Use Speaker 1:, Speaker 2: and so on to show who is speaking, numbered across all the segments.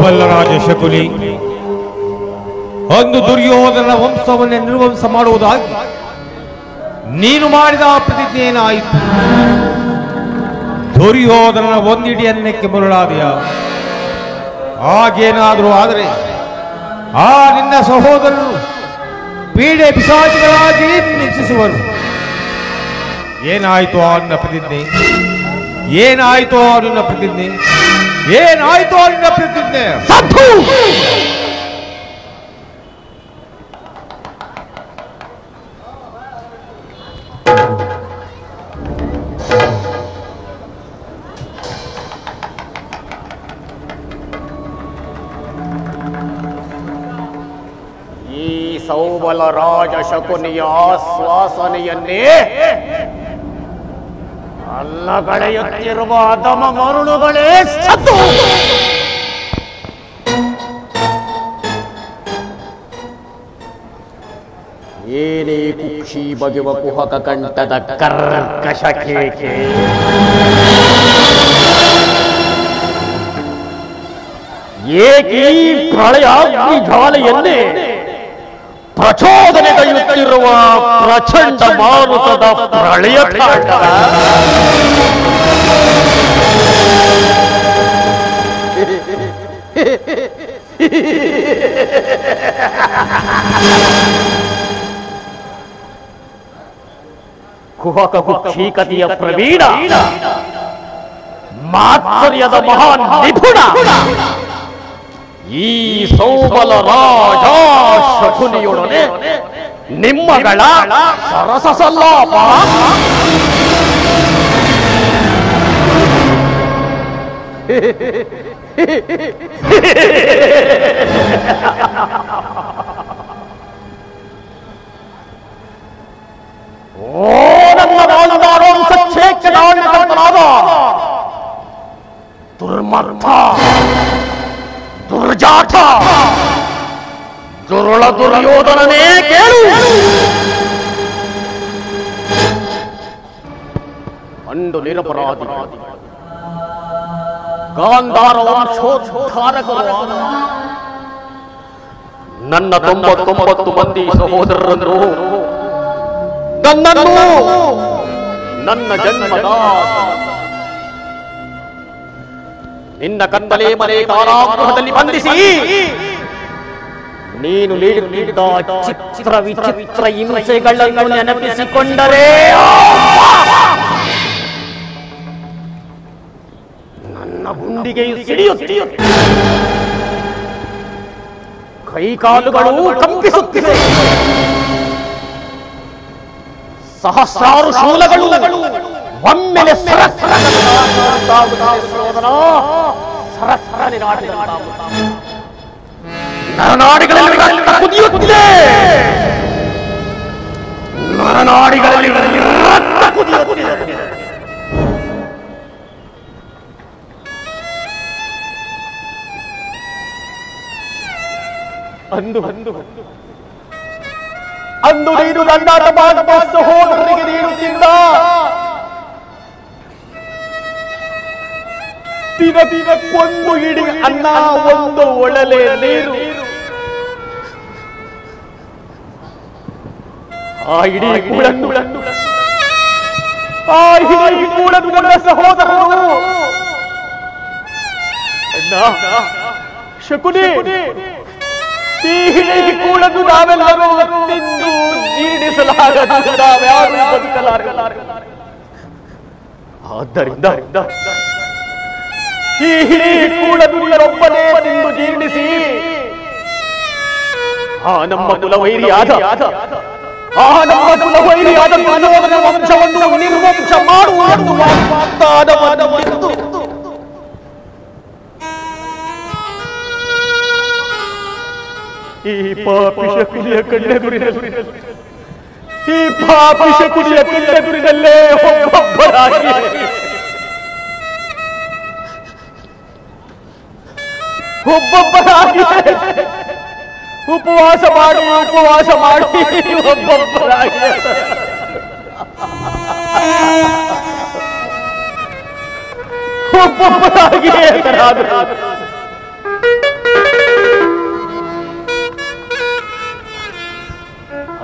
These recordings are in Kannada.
Speaker 1: ಬಲ್ಲರಾಜ ಶಕುನಿ, ಒಂದು ದುರ್ಯೋಧನ ವಂಶವನ್ನೇ ನಿರ್ವಂಸ ಮಾಡುವುದಾಗಿ ನೀನು ಮಾಡಿದ ಪ್ರತಿಜ್ಞೆ ಏನಾಯಿತು? ದುರ್ಯೋಧನ ಒಂದಿಡಿ ಅನ್ನಕ್ಕೆ ಮರುಳಾದೆಯ? ಹಾಗೇನಾದರೂ ಆದರೆ ಆ ನಿನ್ನ ಸಹೋದರರು ಪೀಡೆ ಪಿಶಾಚಿಗಳಾಗಿ ನಿಂತಿಸುವರು. ಏನಾಯಿತು ಆ ನಿನ್ನ ಪ್ರತಿಜ್ಞೆ? ಏನಾಯಿತು ಆ ನಿನ್ನ ಪ್ರತಿಜ್ಞೆ? ಏನಾಯಿತು ಆ ನಿನ್ನ ಪ್ರತಿಜ್ಞೆ?
Speaker 2: ಸೌಬಲ ರಾಜ ಶಕುನಿಯ ಆಶ್ವಾಸನೆಯನ್ನೇ ಅಲ್ಲಗಳೆಯುತ್ತಿರುವ ಅಧಮ ಮರುಳುಗಳೇ ಸತ್ತು ಏನೇ ಕುಕ್ಷಿ ಬಗೆವ ಕುಹಕ ಕಂಠದ ಕರ್ಕಶ ಕೇಕೆ. ಏಕೀ ಪ್ರಳಯ ಜ್ವಾಲೆಯನ್ನೇ ಪ್ರಚೋದನೆಗೈಯುತ್ತಿರುವ ಪ್ರಚಂಡ ಮಾರುತದ ಪ್ರಳಯ ಕಾಂಡ. ಕುಹಕ ಕುಕ್ಷೀಕತೆಯ ಪ್ರವೀಣ, ಮಾತ್ಸರ್ಯದ ಮಹಾನ್ ನಿಪುಣ ಈ ಸೌಬಲ ರಾಜ ಶಕುನಿಯೊಡನೆ ನಿಮ್ಮಗಳ ಸರಸ ಸಲ್ಲಾಪ. ಓ ನನ್ನ ಬಾಲದಾರೋಂಸ ಕ್ಷೇತ್ರನಾದ ದುರ್ಮರ್ಥ, ದುರ್ಜಾತ, ದುರುಳ ದುರ್ಯೋಧನನೇ ಕೇಳು. ಅಂಡು ನಿರಪರಾಧಿ ಗಾಂಧಾರ ವಂಶೋದ್ಧಾರಕರು ನನ್ನ 99 ಮಂದಿ ಸಹೋದರರನ್ನು, ನನ್ನನ್ನು ನನ್ನ ಜನ್ಮದ ನಿನ್ನ ಕತ್ತಲೆ ಮನೆ ಕಾರಾಗೃಹದಲ್ಲಿ ಬಂಧಿಸಿ ನೀನು ನೀಡುತ್ತಿದ್ದ ಚಿತ್ರ ವಿಚಿತ್ರ ಹಿಂಸೆಗಳನ್ನು ನೆನಪಿಸಿಕೊಂಡರೆ ನನ್ನ ಗುಂಡಿಗೆಯು ಸಿಡಿಯುತ್ತಿದೆ, ಕೈಕಾಲುಗಳು ಕಂಪಿಸುತ್ತಿವೆ, ಸಹಸ್ರಾರು ಶೂಲಗಳು ಒಮ್ಮೆಲೆ ನರನಾಡಿಗಳಲ್ಲಿ ರಕ್ತ ಕುದಿಯುತ್ತಿದೆ, ನರನಾಡಿಗಳಲ್ಲಿ ರಕ್ತ ಕುದಿಯುತ್ತಿದೆ. ಅಂದು ನೀನು ನನ್ನ ಸಹೋದರರಿಗೆ ನೀಡುತ್ತಿದ್ದ ದಿನಕ್ಕೊಂದು ಇಡೀ ಅನ್ನ, ಒಂದು ಒಳಲೆ ನೀರು, ಆ ಇಡೀ ಕೂಡನ್ನು ನನ್ನ ಸಹೋದರರು ಅಣ್ಣ ಶಕುನಿ, ಈ ಹಿಡೀ ಕೂಡನ್ನು ನಾವೆಲ್ಲರೂ ತಿಂದು ಜೀರ್ಣಿಸಲಾಗದು, ನಾವ್ಯಾರು ಬದುಕಲಾರೆ. ಆದ್ದರಿಂದ ಈ ಹಿಡೀ ಕೂಡನ್ನು ನೀನೊಬ್ಬನೇ ತಿಂದು ಜೀರ್ಣಿಸಿ ಆ ನಮ್ಮ ಕುಲವೈರಿಯಾದ ದುರ್ಯೋಧನ ವಂಶವನ್ನು ನಿರ್ವಂಶ ಮಾಡುವುದು ವಾಗ್ದಾನವನ್ನು ಈ ಪಾಪಿ ಶಕುನಿಯ ಕಣ್ಣೆದುರಿನಲ್ಲೇ ಒಬ್ಬೊಬ್ಬರಾಗಿ ಉಪವಾಸ ಮಾಡಿ ಒಬ್ಬೊಬ್ಬರಾಗಿ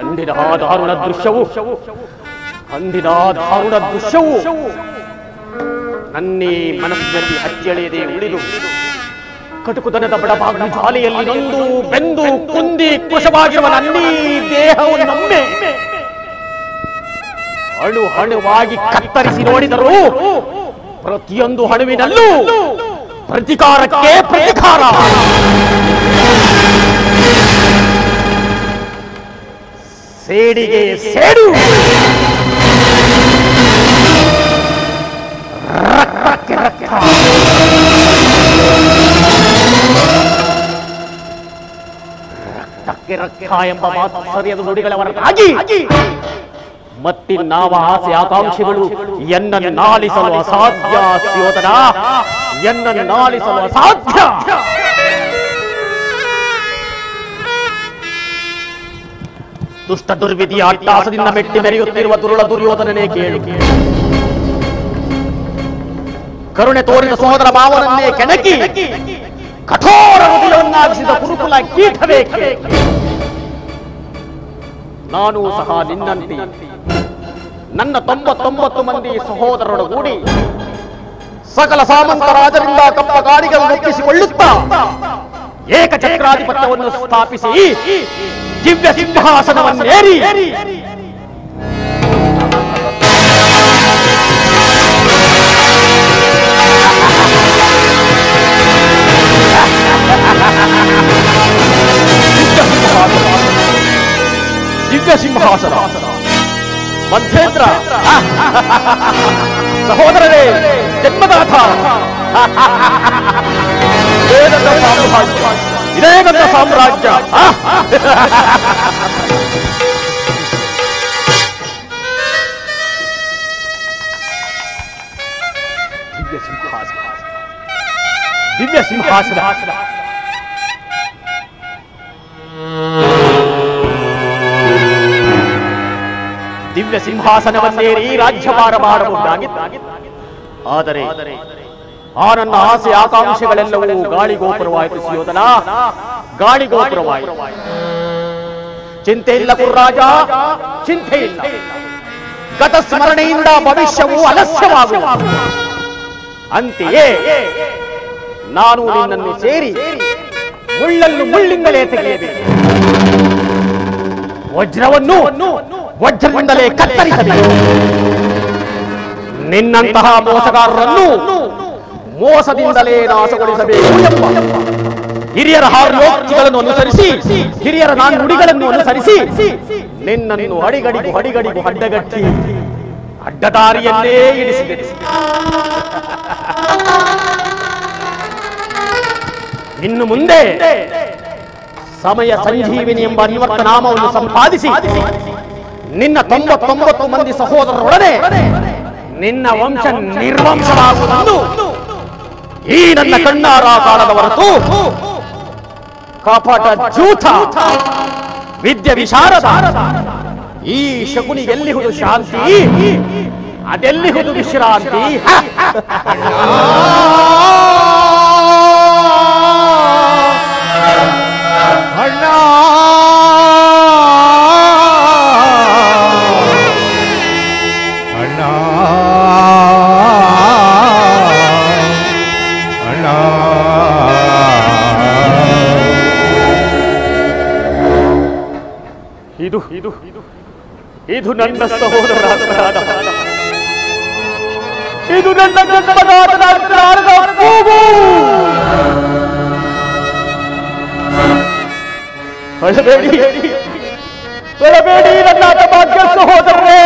Speaker 2: ಅಂದಿನ ದಾರುಣ ದೃಶ್ಯವು ನನ್ನೇ ಮನಸ್ಸಿನಲ್ಲಿ ಅಚ್ಚಳಿಯದೆ ಉಳಿದು ಕಟುಕುತನದ ಬಡಬಾಗಿಲು ಜಾಲೆಯಲ್ಲಿ ನೊಂದು ಬೆಂದು ಕುಂದಿ ಕುಶವಾಗಿರುವ ನನ್ನೀ ದೇಹವನ್ನೊಮ್ಮೆ ಅಣು ಅಣುವಾಗಿ ಕತ್ತರಿಸಿ ನೋಡಿದರು ಪ್ರತಿಯೊಂದು ಅಣುವಿನಲ್ಲೂ ಪ್ರತಿಕಾರಕ್ಕೆ ಪ್ರತಿಕಾರ. ಸೇಡಿಗೆ ಸೇಡು, ರಕ್ತಕ್ಕೆ ರಕ್ತ. ರಕ್ತಕ್ಕೆ ರಕ್ತ ಎಂಬ ಮಾತು ಸರಿಯಾದ ನುಡಿಗಳ ಹೊರತಾಗಿ ಮತ್ತಿನ್ನಾವ ಆಸೆ ಆಕಾಂಕ್ಷೆಗಳು ಎನ್ನನ್ನು ನಾಲಿಸಲು ಅಸಾಧ್ಯ. ಸ್ಯೋತನ, ಎನ್ನನ್ನು ನಾಲಿಸಲು ಅಸಾಧ್ಯ. ದುಷ್ಟ ದುರ್ವಿಧಿಯ ಅಟ್ಟಾಸದಿಂದ ಮೆಟ್ಟಿ ಮೆರೆಯುತ್ತಿರುವ ದುರುಳ ದುರ್ಯೋಧನನೇ ಕೇಳು. ಕರುಣೆ ತೋರಿದ ಸಹೋದರ ಭಾವನನ್ನೇ ಕೆಣಕಿ ಕಠೋರ ಹೃದಯವನ್ನಾಗಿಸಿದ ಕುರುಕುಲ ಕೀಟವೇ. ನಾನು ಸಹ ನಿನ್ನಂತೆ ನನ್ನ 99 ಮಂದಿ ಸಹೋದರರೊಡಗೂಡಿ ಸಕಲ ಸಾಮಂತ ರಾಜರಿಂದ ಕಪ್ಪ ಗಾಡಿಗಳನ್ನು ಒಪ್ಪಿಸಿಕೊಳ್ಳುತ್ತಾ ಏಕಚಕ್ರಾಧಿಪತ್ಯವನ್ನು ಸ್ಥಾಪಿಸಿ ದಿವ್ಯ ಸಿಂಹಾಸನವನ್ನೇರಿ ದಿವ್ಯ ಸಿಂಹಾಸನ ಮಧ್ಯೇಂದ್ರ ಸಹೋದರರೇ, ಜನ್ಮದಾಥ ಇದೇ ನನ್ನ ಸಾಮ್ರಾಜ್ಯ. ದಿವ್ಯ ಸಿಂಹಾಸನ ದಿವ್ಯ ಸಿಂಹಾಸನವನ್ನೇರಿ ರಾಜ್ಯಭಾರ ಮಾಡಬಹುದಾಗಿತ್ತು. ಆದರೆ ಆ ನನ್ನ ಆಸೆ ಆಕಾಂಕ್ಷೆಗಳೆಲ್ಲವೂ ಗಾಳಿಗೋಪುರವಾಯಿತು. ಸ್ಯೋತನ, ಗಾಳಿಗೋಪುರವಾಯಿತು. ಚಿಂತೆ ಇಲ್ಲ ಕುರ್ರಾಜ, ಚಿಂತೆ ಇಲ್ಲ. ಗತ ಸ್ಮರಣೆಯಿಂದ ಭವಿಷ್ಯವು ಅಲಸ್ಯವಾಗುವ. ಅಂತೆಯೇ ನಾನು ನಿನ್ನನ್ನು ಸೇರಿ ಮುಳ್ಳನ್ನು ಮುಳ್ಳಿಂದಲೇ ತೆಗೆಯಬೇಕು, ವಜ್ರವನ್ನು ವಜ್ರದಿಂದಲೇ ಕತ್ತರಿಸಬೇಕು. ನಿನ್ನಂತಹ ಮೋಸಗಾರರನ್ನು ಮೋಸದಿಂದಲೇ ನಾಶಗೊಳಿಸಬೇಕು ಎಂಬ ಹಿರಿಯರ ಹಾರ್ಯೋಕ್ತಿಗಳನ್ನು ಅನುಸರಿಸಿ, ಹಿರಿಯರ ನುಡಿಗಳನ್ನು ಅನುಸರಿಸಿ ನಿನ್ನನ್ನು ಅಡಿಗಡಿಗೂ ಅಡ್ಡಗಟ್ಟಿ ಅಡ್ಡದಾರಿಯಲ್ಲೇ ಇಳಿಸಿದೆ. ಇನ್ನು ಮುಂದೆ ಸಮಯ ಸಂಜೀವಿನಿ ಎಂಬ ಅನ್ವರ್ಥ ನಾಮವನ್ನು ಸಂಪಾದಿಸಿ ನಿನ್ನ 99 ಮಂದಿ ಸಹೋದರರೊಡನೆ ನಿನ್ನ ವಂಶ ನಿರ್ವಂಶವಾಗುವುದು ಈ ನನ್ನ ಕಣ್ಣಾರ ಕಾಣದ ಹೊರತು ಕಪಟ ಜೂತ ವಿದ್ಯೆ ವಿಶಾರದ ಈ ಶಕುನಿ ಎಲ್ಲಿಹುದು ಶಾಂತಿ, ಅದೆಲ್ಲಿಹುದು ವಿಶ್ರಾಂತಿ.
Speaker 1: ಅಣ್ಣ, ಅಣ್ಣ, ಅಣ್ಣ.
Speaker 2: ಇದು ನನ್ನ ಸಹೋದರರಾದ, ಇದು ನನ್ನ ಜನ್ಮದಾತನಾದ ಕೂಗು. ಅಳಬೇಡಿ, ಅಳಬೇಡಿ ನನ್ನ ಭಾಗ್ಯ ಸಹೋದರರೇ.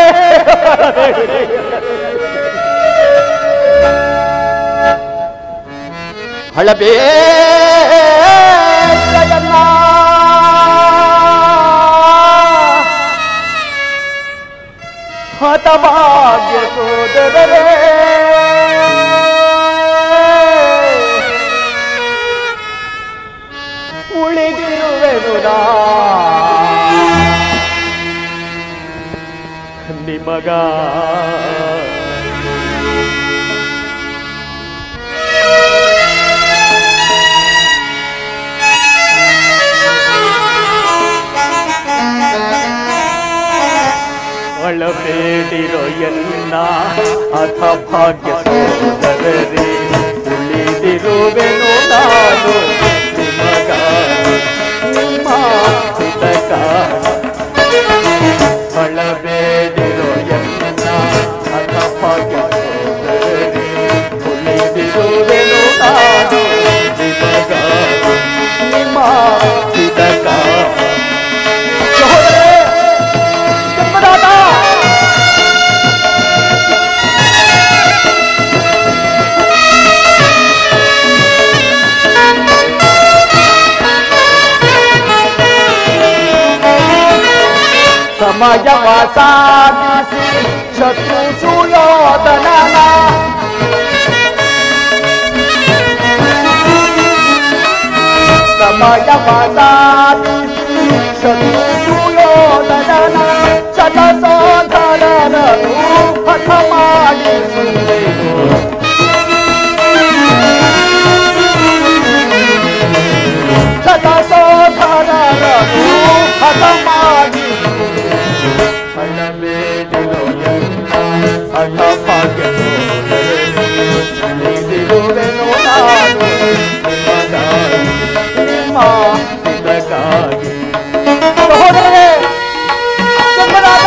Speaker 2: ಅಳಬೇಡ ಹತಭಾಗ್ಯ ಸೋದರರೇ. ಉಳಿದಿರುವೆನು ನಿಮಗ. ಎನ್ನ ಅಥ ಭಾಗ್ಯ ಸೋದರರೇ ಉಳಿದಿರುವೆನು ನಾನು ನಿಮಗಾಗಿ ನಿಮ್ಮ ಹಿತಕ್ಕಾಗಿ ಅಳಬೇಡಿರೋ ಎನ್ನ ಅಥ ಭಾಗ್ಯ ಸೋದರರೇ ಉಳಿದಿರುವೆನು ನಾನು ನಿಮಗಾಗಿ ನಿಮ್ಮ ಹಿತಕ್ಕಾಗಿ ಸಮಯವ ಸಾಧಿಸಿ ಶತ್ರು ಸುಯೋಧನನ ಸಮಯವ ಸಾಧಿಸಿ ಶತ್ರು ಸುಯೋಧನನ ಚಲ ಸೋದರರನು ಹಠ ಮಾಡಿಸುವೆನು ಚಲ ಸೋದರರನು ಹಠ ಮಾಡಿ ಅಳಬೇಡಿರೋ ಎನ್ನ ಅಥ ಭಾಗ್ಯ ಸೋದರರೇ ನಾನು ನಿಮಗಾಗಿ ನಿಮ್ಮ ಹಿತಕ್ಕಾಗಿ ಸಹೋದರರೇ ಧರ್ಮರಾಜ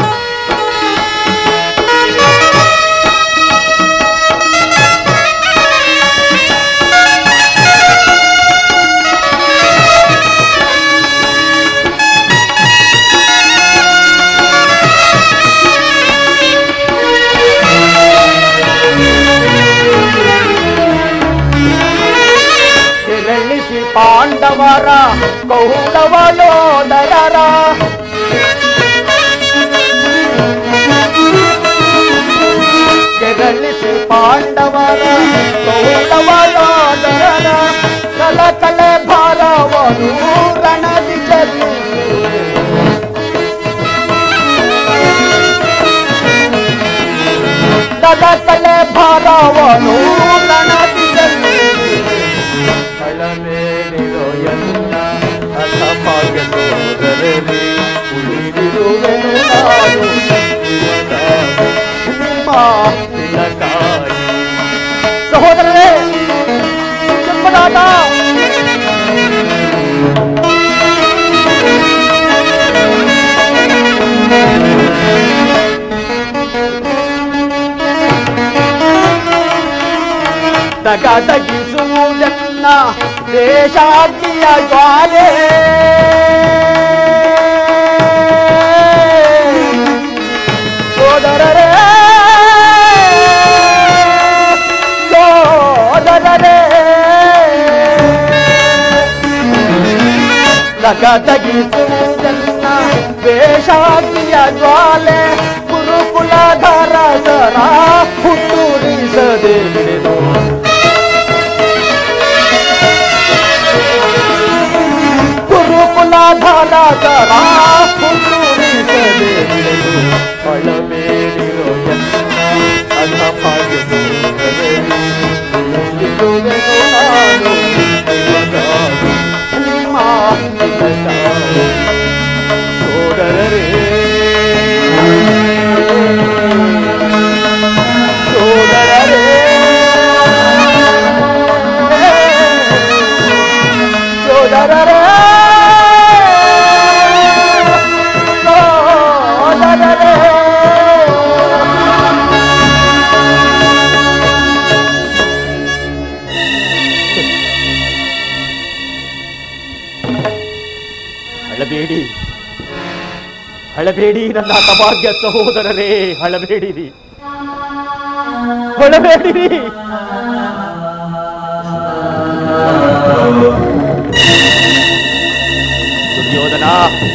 Speaker 2: ಪಾಂಡವರ ಕೌರವ ಯೋಧರರ ಕೆರಳಿಸಿ ಪಾಂಡವರ ಕೌರವ ಯೋಧರರ ಕಲ ಕಲೆ ಭಾರವನು ರಣದಿ ಕಲ ಕಲೆ ಭಾರವನು ರಣದಿ ಅಳಬೇಡಿರೋ ಎನ್ನ ಅಥ ಭಾಗ್ಯ ಸೋದರರೇ ಉಳಿದಿರುವೆನು ನಾನು ನಿಮಗಾಗಿ ನಿಮ್ಮ ಹಿತಕ್ಕಾಗಿ ಸಹೋದರರೇ ಜನ್ಮದಾತ ತಗದಗಿಸುವುದನ್ನ ದೇಶಾಗ್ನಿಯ ಜ್ವಾಲೆ ಸೋದರರೇ ಸೋದರರೇ ತಗದಗಿಸುವುದನ್ನ ದೇಶಾಗ್ನಿಯ ಜ್ವಾಲೆ ಗುರುಕುಲಧರ ಸರ ಹುಟ್ಟುರಿಸದೆ ಬಿಡಿದು ಗುರುಕುಲಧರ ಸರ ಹುಟ್ಟುರಿಸದೆ ಬಿಡಿದು ಅಳಬೇಡಿರೋ ಎನ್ನ ಅಥ ಭಾಗ್ಯ ಸೋದರರೇ ಉಳಿದಿರುವೆನು ನಾನು ನಿಮಗಾಗಿ ನಿಮ್ಮ ಹಿತಕ್ಕಾಗಿ ಸೋದರರೇ ಸೋದರರೇ ಸೋದರರೇ ಸೋದರರೇ ಅಳಬೇಡಿ ಅಳಬೇಡಿ ನನ್ನ ಅಭಾಗ್ಯ ಸಹೋದರರೇ ಅಳಬೇಡಿರಿ ಅಳಬೇಡಿರಿ ದುರ್ಯೋಧನ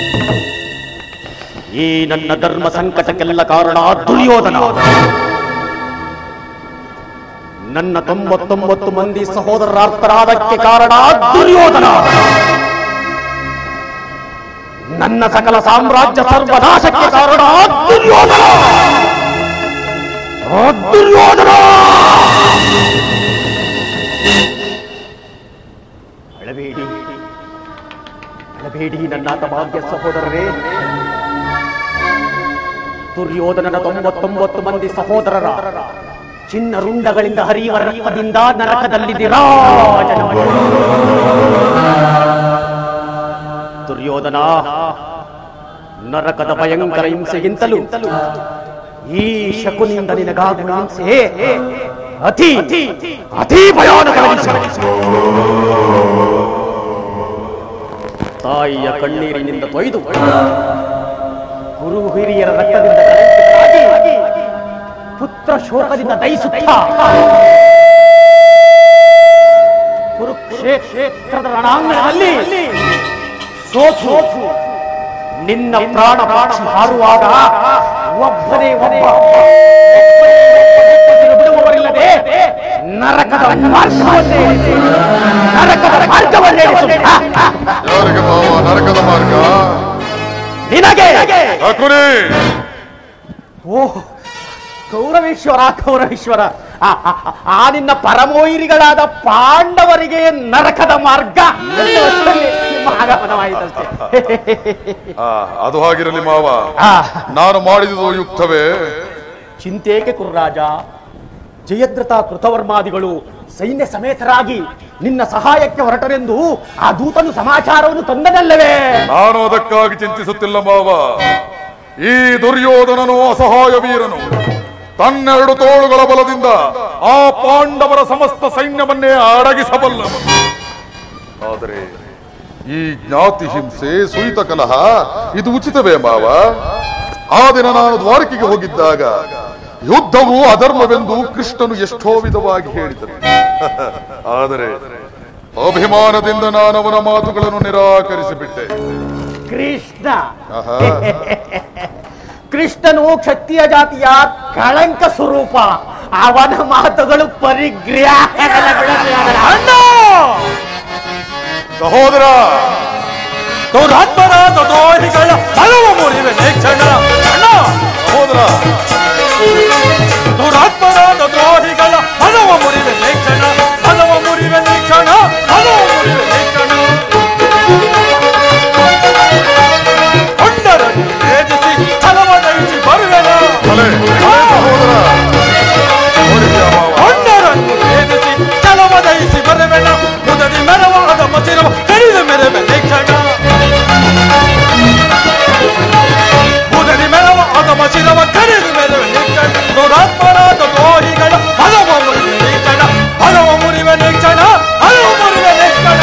Speaker 2: ಈ ನನ್ನ ಧರ್ಮ ಸಂಕಟಕ್ಕೆಲ್ಲ ಕಾರಣ ದುರ್ಯೋಧನ ನನ್ನ 99 ಮಂದಿ ಸಹೋದರರಾರ್ಥರಾದಕ್ಕೆ ಕಾರಣ ದುರ್ಯೋಧನ ನನ್ನ ಸಕಲ ಸಾಮ್ರಾಜ್ಯ ಸರ್ವನಾಶಕ್ಕೆ ಕಾರಣ ದುರ್ಯೋಧನ ದುರ್ಯೋಧನ ಅಳಬೇಡಿ ಅಳಬೇಡಿ ನನ್ನ ಅಭಾಗ್ಯ ಸಹೋದರರೇ ದುರ್ಯೋಧನನ 99 ಮಂದಿ ಸಹೋದರರ ಚಿನ್ನ ರುಂಡಗಳಿಂದ ಹರಿಯುವ ರಕ್ತದಿಂದ ನರಕದಲ್ಲಿದ್ದೀರಾ. ದುರ್ಯೋಧನ, ನರಕದ ಭಯಂಕರ ಹಿಂಸೆಗಿಂತಲೂ ಈ ಶಕುನಿಂದ ನಿನಗಾಗುವ ಹಿಂಸೆ ಅತಿ ಅತಿ ಭಯಾನಕ. ತಾಯಿಯ ಕಣ್ಣೀರಿನಿಂದ ತೊಯ್ದು ಗುರು ಹಿರಿಯರ ರಕ್ತದಿಂದ ಪುತ್ರ ಶೋಕದಿಂದ ದಯಿಸುತ್ತ ಕುರುಕ್ಷೇತ್ರದ ರಣಾಂಗಣದಲ್ಲಿ ಸೋತು ನಿನ್ನ ಪ್ರಾಣ ಪಾಕ್ಷಿ ಹಾರುವಾಗ ಒಬ್ಬನೇ ಒಬ್ಬ ಬಿಡುವವರಿಲ್ಲದೆ ನರಕದ ಮಾರ್ಗವನ್ನೇ
Speaker 3: ನರಕದ ಮಾರ್ಗ
Speaker 2: ನಿನಗೆ. ಓಹ್ ಕೌರವೇಶ್ವರ, ಆ ನಿನ್ನ ಪರಮೋಯಿರಿಗಳಾದ ಪಾಂಡವರಿಗೆ ನರಕದ ಮಾರ್ಗ ಆಗಮನವಾಯಿತಷ್ಟೇ.
Speaker 3: ಅದು ಹಾಗಿರಲಿ ಮಾವ, ನಾನು ಮಾಡಿದುದು ಯುಕ್ತವೇ?
Speaker 2: ಚಿಂತೇಕೆ ಕುರುರಾಜ, ಜಯದ್ರಥ ಕೃತವರ್ಮಾದಿಗಳು ಸೈನ್ಯ ಸಮೇತರಾಗಿ ನಿನ್ನ ಸಹಾಯಕ್ಕೆ ಹೊರಟರೆಂದು ಆ ದೂತನು ಸಮಾಚಾರವನ್ನು ತಂದನಲ್ಲವೇ?
Speaker 3: ನಾನು ಅದಕ್ಕಾಗಿ ಚಿಂತಿಸುತ್ತಿಲ್ಲ ಮಾವ. ಈ ದುರ್ಯೋಧನನು ಅಸಹಾಯ ವೀರನು. ತನ್ನೆರಡು ತೋಳುಗಳ ಬಲದಿಂದ ಆ ಪಾಂಡವರ ಸಮಸ್ತ ಸೈನ್ಯವನ್ನೇ ಅಡಗಿಸಬಲ್ಲ. ಆದರೆ ಈ ಜ್ಞಾತಿ ಹಿಂಸೆ, ಸುಯಿತ ಕಲಹ ಇದು ಉಚಿತವೇ ಮಾವ? ಆ ದಿನ ನಾನು ದ್ವಾರಕೆಗೆ ಹೋಗಿದ್ದಾಗ ಯುದ್ಧವು ಅಧರ್ಮವೆಂದು ಕೃಷ್ಣನು ಎಷ್ಟೋ ವಿಧವಾಗಿ ಹೇಳಿದನು. ಆದರೆ ಅಭಿಮಾನದಿಂದ ನಾನು ಅವನ ಮಾತುಗಳನ್ನು ನಿರಾಕರಿಸಿಬಿಟ್ಟೆ.
Speaker 2: ಕೃಷ್ಣನು ಕ್ಷತ್ರಿಯ ಜಾತಿಯ ಕಳಂಕ ಸ್ವರೂಪ. ಅವನ ಮಾತುಗಳು ಪರಿಗ್ರಹ.
Speaker 3: ಸಹೋದರ,
Speaker 4: ದುರಾತ್ಮರಾದ ದ್ರೋಹಿಗಳ ಹಲವು ಮುರಿವೆ ಕ್ಷಣ.
Speaker 3: ಸಹೋದರ,
Speaker 4: ದುರಾತ್ಮರಾದ ದ್ರೋಹಿಗಳ ಹಲವು ಮುರಿವೆ ಕ್ಷಣ, ಹಲವು ಮುರಿವೆ ಕ್ಷಣ, ಹಲವು ಮುರಿವೆ ಕ್ಷಣ. ಕೊಂಡರನ್ನು ಛೇದಿಸಿ ಛಲವದಯಿಸಿ ಬರುವೆನ. ಕೊಂಡರನ್ನು ಛೇದಿಸಿ ಛಲವದಯಿಸಿ ಬರುವೆನ. ಮುದದಿ ಮೆರವಾದ ಮಸಿರವ ಕಡಿದು ಮೆರವೆ ಕ್ಷಣ. ಮುದದಿ ಮೆರವಾದ ಮಸಿರವ ಕಡಿದು ಮೆರವೆ ಕ್ಷಣ. ದುರಾತ್ಮರಾದ ದ್ರೋಹಿಗಳ ಹಲವು ಮುರಿವೆ ಕ್ಷಣ, ಹಲವು ಮುರಿವೆ ಕ್ಷಣ, ಹಲವು ಮುರಿವೆ ಕ್ಷಣ.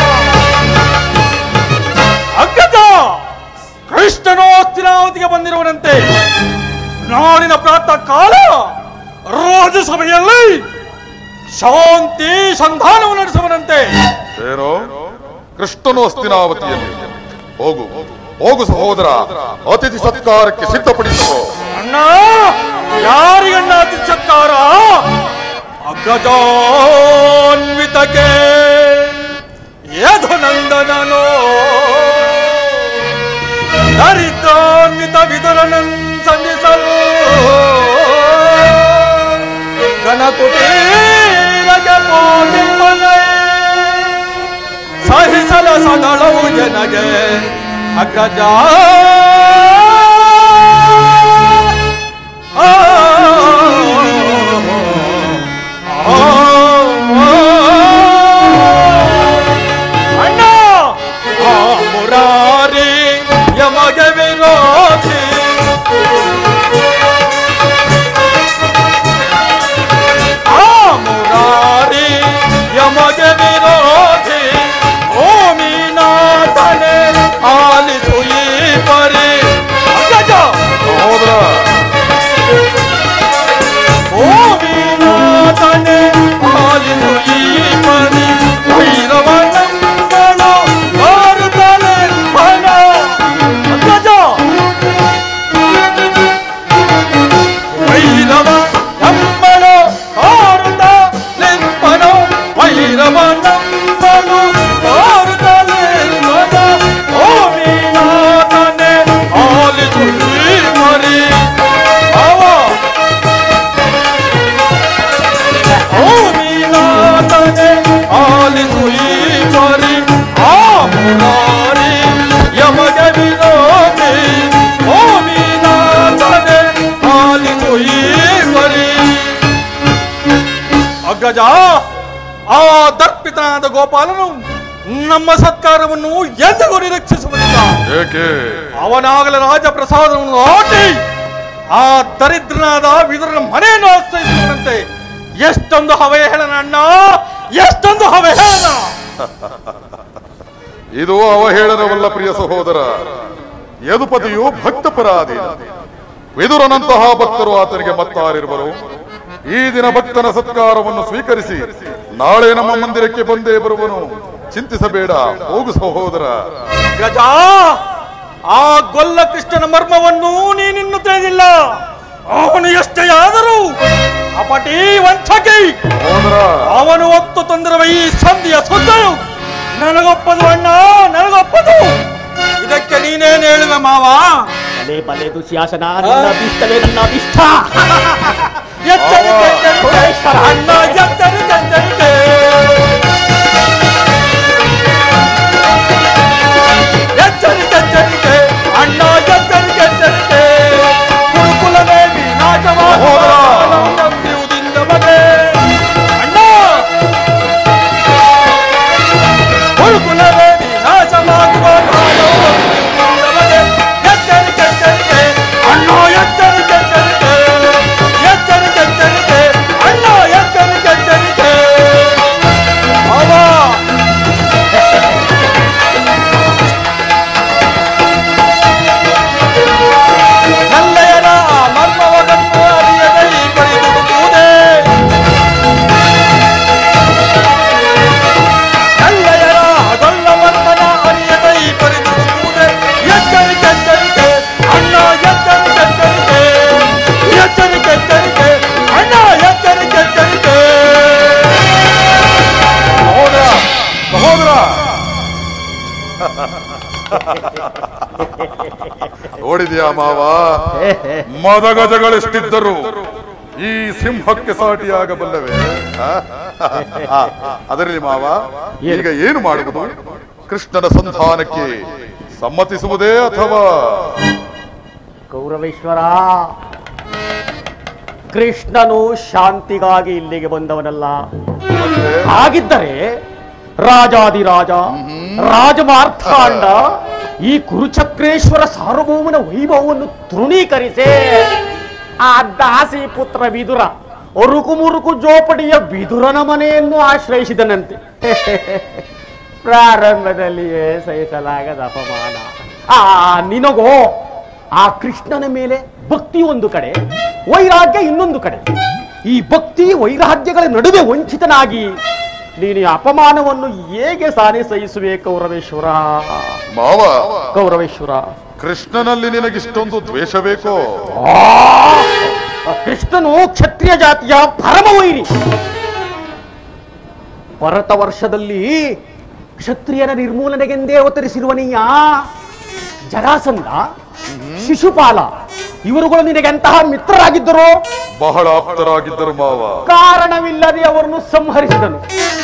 Speaker 4: ಅಗ್ಗಜ, ಕೃಷ್ಣನು ಹಸ್ತಿನಾವತಿಗೆ ಬಂದಿರುವನಂತೆ. ನಾಡಿನ ಪ್ರಾತಃ ಕಾಲ ರಾಜಸಭೆಯಲ್ಲಿ ಶಾಂತಿ ಸಂಧಾನವನ್ನು ನಡೆಸುವನಂತೆ.
Speaker 3: ಏನೋ ಕೃಷ್ಣನು ಹಸ್ತಿನಾವತಿಯಲ್ಲಿ? ಹೋಗು ಹೋಗು ಸಹೋದರ, ಅತಿಥಿ ಸತ್ಕಾರಕ್ಕೆ ಸಿದ್ಧಪಡಿಸುವ.
Speaker 4: ಅಣ್ಣ, ಯಾರಿಗಣ್ಣ ಅತಿಥಿ ಸತ್ಕಾರ? ಅಗ್ಗಜಾನ್ವಿತಕ್ಕೆ ಯಧುನಂದನನೋ ದರಿದ್ರಾನ್ವಿತ ವಿದುರನನ್ ಸಂಧಿಸಲು ಕನಕುಟೀರಗೆ ಪೋದಿಪ್ಪನೆ ಸಹಿಸಲ ಸದಳವು ಜನಗೆ. ಅಗ್ರಜ ಅಣ್ಣ, ಆ ಮುರಾರಿ ಯಮಗೆ ವಿರೋಧಿ. ಆ ಮುರಾರಿ ಯಮಗೆ ವಿರೋಧಿ. ಓಮಿನಾಥನೆ ಆಲಿಸು ಈ ಪರಿ. ಅಗ್ಗಜ,
Speaker 3: ಸಹೋದರ,
Speaker 4: ಓಮಿನಾಥನೆ ಆಲಿಸು ಈ ಪರಿ. ಭೈರವನಂದನ ಭಾರತನೆ ಫಲ. ಅಗ್ಗಜ, ಭೈರವ ನಂಬನ ಭಾರತ ಲಿಂಪನ. ಭೈರವನಂದನ ಭಾರತ ಲಿಂಪನ. ಓಮಿನಾಥನೆ ಆಲಿಸು ಈ ಪರಿ. ಭಾವ, ಓಮಿನಾಥನೆ ಆಲಿಸು ಈ ಪರಿ. ಆ ಮುರಾರಿ ಯಮಗೆ ವಿರೋಧಿ. ಓಮಿನಾಥನೆ ಅಗ್ರಜ, ಆ ದರ್ಪಿತನಾದ ಗೋಪಾಲನು ನಮ್ಮ ಸತ್ಕಾರವನ್ನು ಎಂದಿಗೂ ನಿರೀಕ್ಷಿಸುವುದಿಲ್ಲ.
Speaker 3: ಏಕೆ?
Speaker 4: ಅವನಾಗಲೇ ರಾಜಪ್ರಸಾದವನ್ನು ಆಟಿ ಆ ದರಿದ್ರನಾದ ವಿದುರನ ಮನೆಯನ್ನು ಆಶ್ರಯಿಸುವಂತೆ ಎಷ್ಟೊಂದು ಅವಹೇಳನ ಅಣ್ಣ, ಎಷ್ಟೊಂದು ಅವಹೇಳನ.
Speaker 3: ಇದು ಅವಹೇಳನವಲ್ಲ ಪ್ರಿಯ ಸಹೋದರ. ಯದುಪತಿಯು ಭಕ್ತಪರಾಧೀನ. ವಿದುರನಂತಹ ಭಕ್ತರು ಆತನಿಗೆ ಮತ್ತಾರಿರುವರು. ಈ ದಿನ ಭಕ್ತನ ಸತ್ಕಾರವನ್ನು ಸ್ವೀಕರಿಸಿ ನಾಳೆ ನಮ್ಮ ಮಂದಿರಕ್ಕೆ ಬಂದೇ ಬರುವನು. ಚಿಂತಿಸಬೇಡ, ಹೋಗು ಸಹೋದರ.
Speaker 4: ಗಜ, ಆ ಗೊಲ್ಲ ಕೃಷ್ಣನ ಮರ್ಮವನ್ನು ನೀನಿನ್ನು ತಿಳಿದಿಲ್ಲ. ಅವನು ಎಷ್ಟೇ ಆದರೂ ಅಪಟಿ ವಂಚಕಿ. ಅವನು ಹೊತ್ತು ತಂದಿರುವ ಈ ಸಂಧಿಯ ಸುದ್ದಲು ನನಗೊಪ್ಪದು ಅಣ್ಣ, ನನಗೊಪ್ಪದು. ಇದಕ್ಕೆ ನೀನೇನು ಹೇಳುವೆ ಮಾವ?
Speaker 2: ಬಲೆ ಬಲೆ ದುಶ್ಯಾಸನ, ನನ್ನ ಅಭಿಷ್ಟವೇ ನನ್ನ ಅಭಿಷ್ಟ.
Speaker 4: ಎಚ್ಚರಿಕೆ ಅಣ್ಣ, ಎಚ್ಚರಿಕೆ. ಎಚ್ಚರಿಕೆ ಅಣ್ಣ, ಎಚ್ಚರಿಕೆ. ಕುರುಕುಲವೇ ವಿನಾಶವಾಗುವುದಿಲ್ಲ ಬಗೆ ಅಣ್ಣ. ಕುರುಕುಲವೇ ವಿನಾಶವಾಗುವ ಬಗೆ. ಎಚ್ಚರಿಕೆ ಅಣ್ಣ, ಎಚ್ಚರಿಕೆ ಅಣ್ಣ, ಎಚ್ಚರಿಕೆ. ಅವ ನಲ್ಲೆಯರ ಮರ್ಮವನ್ನು ಅರಿಯದೆ ಪರಿದುಡುವುದೇ. ನಲ್ಲೆಯರ ಗೊಲ್ಲ ಮರ್ಮನ ಅರಿಯದೆ ಪರಿದುಡುವುದೇ. ಎಚ್ಚರಿಕೆ ಅಣ್ಣ, ಎಚ್ಚರಿಕೆ ಅಣ್ಣ, ಎಚ್ಚರಿಕೆ.
Speaker 3: ಸಹೋದರ, ನೋಡಿದ್ಯಾ ಮಾವ? ಮದಗಜಗಳೆಷ್ಟಿದ್ದರು ಈ ಸಿಂಹಕ್ಕೆ ಸಾಟಿಯಾಗಬಲ್ಲವೇ? ಅದರಲ್ಲಿ ಮಾವ, ಈಗ ಏನು ಮಾಡುವುದು? ಕೃಷ್ಣನ ಸಂಧಾನಕ್ಕೆ ಸಮ್ಮತಿಸುವುದೇ ಅಥವಾ?
Speaker 2: ಗೌರವೇಶ್ವರ, ಕೃಷ್ಣನು ಶಾಂತಿಗಾಗಿ ಇಲ್ಲಿಗೆ ಬಂದವನಲ್ಲ. ಹಾಗಿದ್ದರೆ ರಾಜಾದಿರಾಜ ರಾಜಮಾರ್ಥಾಂಡ ಈ ಕುರುಚಕ್ರೇಶ್ವರ ಸಾರ್ವಭೌಮನ ವೈಭವವನ್ನು ತೃಣೀಕರಿಸಿ ಆ ದಾಸಿ ಪುತ್ರ ವಿದುರ ಒರುಕು ಮುರುಕು ಜೋಪಡಿಯ ವಿದುರನ ಮನೆಯನ್ನು ಆಶ್ರಯಿಸಿದನಂತೆ. ಪ್ರಾರಂಭದಲ್ಲಿಯೇ ಸಹಿಸಲಾಗದ ಅಪಮಾನ. ನಿನಗೋ ಆ ಕೃಷ್ಣನ ಮೇಲೆ ಭಕ್ತಿ ಒಂದು ಕಡೆ, ವೈರಾಗ್ಯ ಇನ್ನೊಂದು ಕಡೆ. ಈ ಭಕ್ತಿ ವೈರಾಗ್ಯಗಳ ನಡುವೆ ವಂಚಿತನಾಗಿ ನೀನು ಅಪಮಾನವನ್ನು ಹೇಗೆ ಸಾನೆ ಸಹಿಸುವೆ ಕೌರವೇಶ್ವರ?
Speaker 3: ಮಾವ,
Speaker 2: ಕೌರವೇಶ್ವರ,
Speaker 3: ಕೃಷ್ಣನಲ್ಲಿ ನಿನಗಿಷ್ಟೊಂದು ದ್ವೇಷ ಬೇಕೋ?
Speaker 2: ಕೃಷ್ಣನು ಕ್ಷತ್ರಿಯ ಜಾತಿಯ ಪರಮ ವೈರಿ. ಭರತ ವರ್ಷದಲ್ಲಿ ಕ್ಷತ್ರಿಯರ ನಿರ್ಮೂಲನೆಗೆಂದೇ ಅವತರಿಸಿರುವನೀಯ ಜರಾಸಂಧ, ಶಿಶುಪಾಲ ಇವರುಗಳು ನಿನಗೆ ಎಂತಹ ಮಿತ್ರರಾಗಿದ್ದರು?
Speaker 3: ಬಹಳ ಆಪ್ತರಾಗಿದ್ದರು ಮಾವ.
Speaker 2: ಕಾರಣವಿಲ್ಲದೆ ಅವರನ್ನು ಸಂಹರಿಸಿದನು.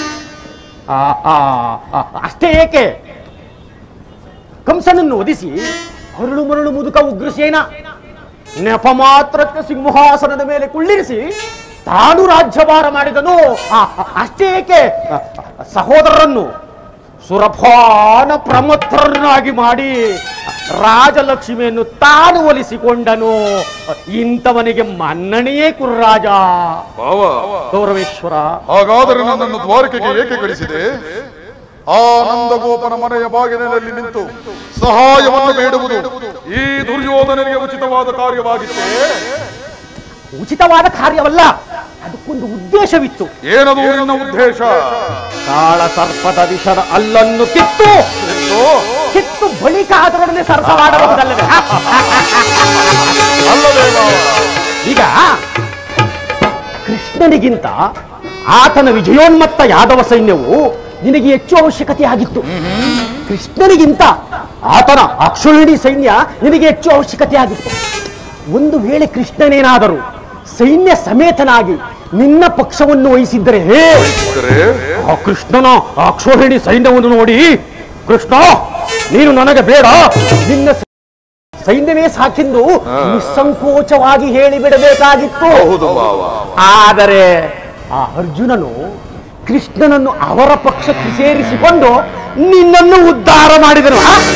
Speaker 2: ಅಷ್ಟೇ ಏಕೆ, ಕಂಸನನ್ನು ಒದಿಸಿ ಹರಳು ಮರಳು ಮುದುಕ ಉಗ್ರಸೇನ ನೆಪ ಮಾತ್ರಕ್ಕೆ ಸಿಂಹಾಸನದ ಮೇಲೆ ಕುಳ್ಳಿರಿಸಿ ತಾನು ರಾಜ್ಯಭಾರ ಮಾಡಿದನು. ಅಷ್ಟೇ ಏಕೆ, ಸಹೋದರರನ್ನು ಸುರಭಾನ ಪ್ರಮಥರನ್ನಾಗಿ ಮಾಡಿ ರಾಜಲಕ್ಷ್ಮಿಯನ್ನು ತಾನು ಒಲಿಸಿಕೊಂಡನು. ಇಂಥವನಿಗೆ ಮನ್ನಣೆಯೇ ಕುರ್ರಾಜ. ಗೌರವೇಶ್ವರ,
Speaker 3: ಹಾಗಾದರೆ ನನ್ನನ್ನು ದ್ವಾರಕೆಗೆ ಏಕೆ ಕಳಿಸಿದೆ? ಆ ನಂದಗೋಪನ ಮನೆಯ ಬಾಗಿಲಿನಲ್ಲಿ ನಿಂತು ಸಹಾಯವನ್ನು ಬೇಡುವುದು ಈ ದುರ್ಯೋಧನನಿಗೆ ಉಚಿತವಾದ ಕಾರ್ಯವಾಗಿತ್ತೆ?
Speaker 2: ಉಚಿತವಾದ ಕಾರ್ಯವಲ್ಲ, ಅದಕ್ಕೊಂದು ಉದ್ದೇಶವಿತ್ತು.
Speaker 3: ಏನದು ನಿನ್ನ ಉದ್ದೇಶ?
Speaker 2: ಕಾಳ ಸರ್ಪದ ವಿಷದ ಅಲ್ಲನ್ನು ಕಿತ್ತು ಬಳಿಕ ಅದರೊಡನೆ ಸರಸವಾಡಬಹುದಲ್ಲವೇ? ಈಗ ಕೃಷ್ಣನಿಗಿಂತ ಆತನ ವಿಜಯೋನ್ಮತ್ತ ಯಾದವ ಸೈನ್ಯವು ನಿನಗೆ ಹೆಚ್ಚು ಅವಶ್ಯಕತೆ ಆಗಿತ್ತು. ಕೃಷ್ಣನಿಗಿಂತ ಆತನ ಅಕ್ಷೋಹಿಣಿ ಸೈನ್ಯ ನಿನಗೆ ಹೆಚ್ಚು ಅವಶ್ಯಕತೆ ಆಗಿತ್ತು. ಒಂದು ವೇಳೆ ಕೃಷ್ಣನೇನಾದರೂ ಸೈನ್ಯ ಸಮೇತನಾಗಿ ನಿನ್ನ ಪಕ್ಷವನ್ನು ವಹಿಸಿದ್ದರೆ ಆ ಕೃಷ್ಣನ ಅಕ್ಷೋಹಿಣಿ ಸೈನ್ಯವನ್ನು ನೋಡಿ, ಕೃಷ್ಣ ನೀನು ನನಗೆ ಬೇಡ, ನಿನ್ನ ಸೈನ್ಯವೇ ಸಾಕೆಂದು ನಿಸ್ಸಂಕೋಚವಾಗಿ ಹೇಳಿಬಿಡಬೇಕಾಗಿತ್ತು. ಆದರೆ ಆ ಅರ್ಜುನನು ಕೃಷ್ಣನನ್ನು ಅವರ ಪಕ್ಷಕ್ಕೆ ಸೇರಿಸಿಕೊಂಡು ನಿನ್ನನ್ನು ಉದ್ಧಾರ ಮಾಡಿದನು.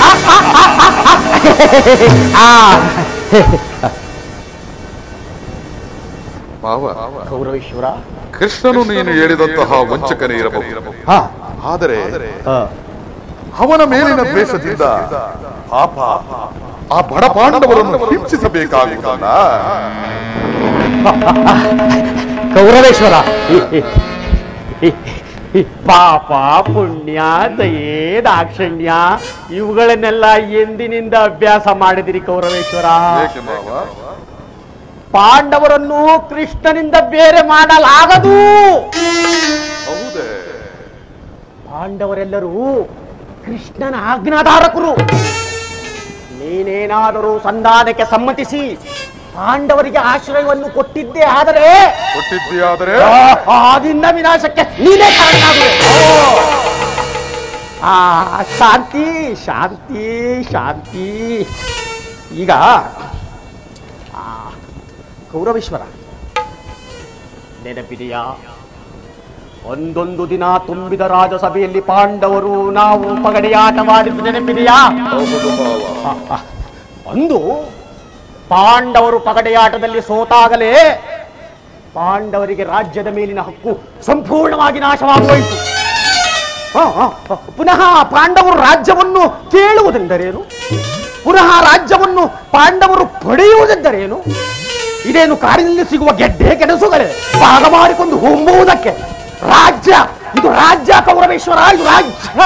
Speaker 2: ಕೌರವೇಶ್ವರ,
Speaker 3: ಕೃಷ್ಣನು ನೀನು ಹೇಳಿದಂತಹ ವಂಚಕನೇ ಇರಬಹುದು. ಆದರೆ ಅವನ ಮೇಲಿನ ದ್ವೇಷದಿಂದ ಪಾಪ ಆ ಬಡ ಪಾಂಡವರನ್ನು ಹಿಂಸಿಸಬೇಕಾಗುವುದಲ್ಲ.
Speaker 2: ಕೌರವೇಶ್ವರ, ಪಾಪ ಪುಣ್ಯ ದಯೆ ದಾಕ್ಷಿಣ್ಯ ಇವುಗಳನ್ನೆಲ್ಲ ಎಂದಿನಿಂದ ಅಭ್ಯಾಸ ಮಾಡಿದಿರಿ ಕೌರವೇಶ್ವರ. ಪಾಂಡವರನ್ನು ಕೃಷ್ಣನಿಂದ ಬೇರೆ ಮಾಡಲಾಗದು.
Speaker 3: ಹೌದೇ?
Speaker 2: ಪಾಂಡವರೆಲ್ಲರೂ ಕೃಷ್ಣನ ಆಜ್ಞಾಧಾರಕರು. ನೀನೇನಾದರೂ ಸಂಧಾನಕ್ಕೆ ಸಮ್ಮತಿಸಿ ಪಾಂಡವರಿಗೆ ಆಶ್ರಯವನ್ನು ಕೊಟ್ಟಿದ್ದೇ ಆದರೆ ಆದಿನ ವಿನಾಶಕ್ಕೆ ನೀನೇ ಕಾರಣನಾಗುವೆ. ಶಾಂತಿ ಶಾಂತಿ ಶಾಂತಿ. ಈಗ ಕೌರವೇಶ್ವರ, ನೆನಪಿದೆಯಾ? ಒಂದೊಂದು ದಿನ ತುಂಬಿದ ರಾಜಸಭೆಯಲ್ಲಿ ಪಾಂಡವರು ನಾವು ಪಗಡೆಯಾಟವಾಡಿದ್ದು ನೆನಪಿದೆಯಾ? ಒಂದು ಪಾಂಡವರು ಪಗಡೆಯಾಟದಲ್ಲಿ ಸೋತಾಗಲೇ ಪಾಂಡವರಿಗೆ ರಾಜ್ಯದ ಮೇಲಿನ ಹಕ್ಕು ಸಂಪೂರ್ಣವಾಗಿ ನಾಶವಾಗೋಯಿತು. ಪುನಃ ಪಾಂಡವರು ರಾಜ್ಯವನ್ನು ಕೇಳುವುದೆಂದರೇನು? ಪುನಃ ರಾಜ್ಯವನ್ನು ಪಾಂಡವರು ಪಡೆಯುವುದೆಂದರೇನು? ಇದೇನು ಕಾಡಿನಲ್ಲಿ ಸಿಗುವ ಗೆಡ್ಡೆ ಗೆಣಸುಗಳೇ ಭಾಗ ಮಾಡಿಕೊಂಡು ಹೊಂಬುವುದಕ್ಕೆ? ರಾಜ್ಯ, ಇದು ರಾಜ್ಯ ಕೌರವೇಶ್ವರ, ಇದು ರಾಜ್ಯ.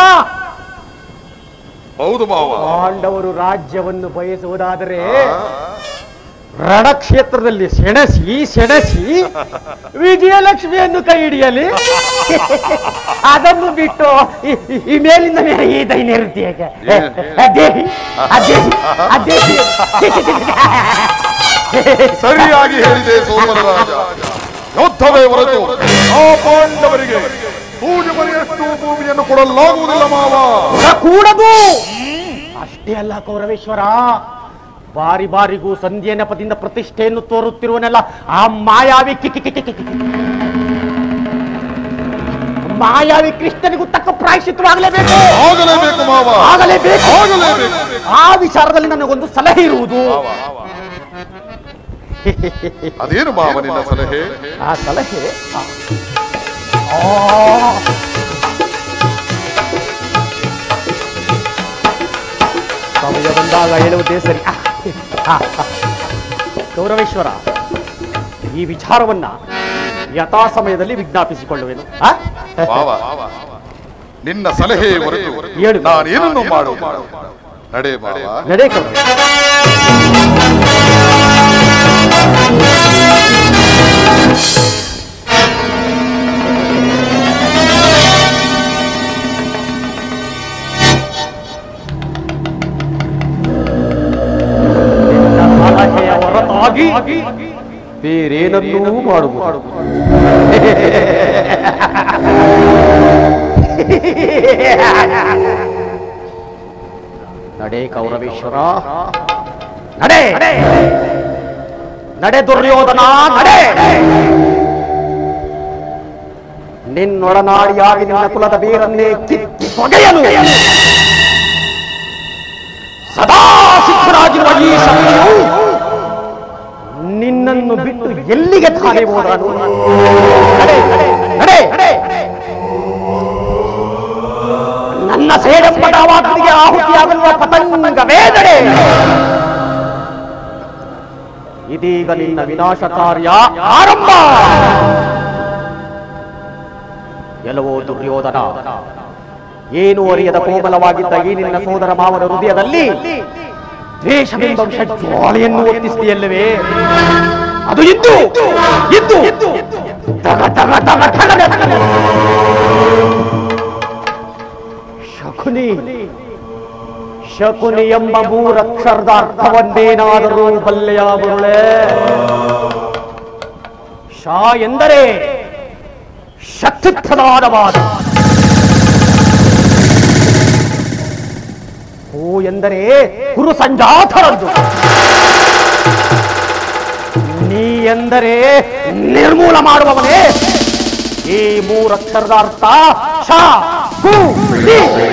Speaker 3: ಹೌದು ಮಾವ.
Speaker 2: ಪಾಂಡವರು ರಾಜ್ಯವನ್ನು ಬಯಸುವುದಾದರೆ ರಣಕ್ಷೇತ್ರದಲ್ಲಿ ಸೆಣಸಿ ಸೆಣಸಿ ವಿಜಯಲಕ್ಷ್ಮಿಯನ್ನು ಕೈ ಹಿಡಿಯಲಿ. ಅದನ್ನು ಬಿಟ್ಟು ಈ ಮೇಲಿಂದ ಮೇಲೆ ಈ ದೈನ್ಯತೆ
Speaker 3: ಸರಿಯಾಗಿ ಹೇಳಿದೆ ಸೋಮರರಾಜ. ಯುದ್ಧವೇ ಹೊರತು ಆ ಪಾಂಡವರಿಗೆ ಪೂಜೆ ಮನೆಯಷ್ಟು ಭೂಮಿಯನ್ನು ಕೊಡಲಾಗುವುದಿಲ್ಲ ಮಾವ.
Speaker 2: ಕೂಡದು. ಅಷ್ಟೇ ಅಲ್ಲ ಕೌರವೇಶ್ವರ, ಬಾರಿ ಬಾರಿಗೂ ಸಂಧ್ಯಾ ನೆಪದಿಂದ ಪ್ರತಿಷ್ಠೆಯನ್ನು ತೋರುತ್ತಿರುವನೆಲ್ಲ ಆ ಮಾಯಾವಿ ಕೃಷ್ಣನಿಗೂ ತಕ್ಕ ಪ್ರಾಯಶ್ಚಿತ್ತವಾಗಲೇಬೇಕು.
Speaker 3: ಆಗಲೇಬೇಕು ಮಾವ,
Speaker 2: ಆಗಲೇಬೇಕು.
Speaker 3: ಆಗಲೇಬೇಕು.
Speaker 2: ಆ ವಿಚಾರದಲ್ಲಿ ನನಗೊಂದು ಸಲಹೆ ಇರುವುದು.
Speaker 3: ಅದೇನು ಮಾವ ನಿನ್ನ ಸಲಹೆ?
Speaker 2: ಆ ಸಲಹೆ ಸಮಯ ಬಂದಾಗ ಹೇಳುವುದೇ ಸರಿ. ಗೌರವೇಶ್ವರ, ಈ ವಿಚಾರವನ್ನ ಯಥಾ ಸಮಯದಲ್ಲಿ ವಿಜ್ಞಾಪಿಸಿಕೊಳ್ಳುವೆನು.
Speaker 3: ನಿನ್ನ ಸಲಹೆ ಹೊರತು ನಾನೇನನ್ನು ಮಾಡುವುದು? ನಡೆ ಮಾವ,
Speaker 2: ನಡೆ. ಸಲಹೆಯ ಹೊರತಾಗಿ ಬೇರೇನನ್ನೂ ಮಾಡುವುದು. ನಡೆ ಕೌರವೇಶ್ವರ, ನಡೆ ನಡೆ ದುರ್ಯೋಧನ, ನಡೆ. ನಿನ್ನೊಡನಾಡಿಯಾಗಿ ನಿನ್ನ ಕುಲದ ಬೇರನ್ನೇ ಕಿತ್ತಿ ಹೊಗೆಯಲು ಸದಾ ಸಿದ್ಧರಾಗಿರುವ ಈ ಸಮಯವು ನಿನ್ನನ್ನು ಬಿಟ್ಟು ಎಲ್ಲಿಗೆ ತಾನೇ ಹೋದನು? ನನ್ನ ಸೇಡಂಬಡವಾದನಿಗೆ ಆಹುತಿಯಾಗಲಿರುವ ಪತಂಗವೇ ನಡೆ. ಇದೀಗ ನಿನ್ನ ವಿನಾಶ ಕಾರ್ಯ ಆರಂಭ. ಎಲ್ಲವೋ ದುರ್ಯೋಧನ, ಏನು ಅರಿಯದ ಕೋಮಲವಾಗಿದ್ದ ಈ ನಿನ್ನ ಸೋದರ ಮಾವನ ಹೃದಯದಲ್ಲಿ ದ್ವೇಷವೆಂಬ ಜ್ವಾಲೆಯನ್ನು ಒತ್ತಿಸಿದೆಯಲ್ಲವೇ? ಅದು ಇದ್ದು ಶಕುನಿ ಎಂಬ ಮೂರಕ್ಷರದ ಅರ್ಥವನ್ನೇನಾದರೂ ಬಲ್ಲೆಯ ಬರುಳೆ? ಶಾ ಎಂದರೆ ಶಕ್ತಿಪ್ರಧಾನವಾದ, ಹೂ ಎಂದರೆ ಕುರು ಸಂಜಾತರದ್ದು, ನೀ ಎಂದರೆ ನಿರ್ಮೂಲ ಮಾಡುವವನೇ. ಈ ಮೂರಕ್ಷರದ ಅರ್ಥ ಶ ಕು ಲಿ.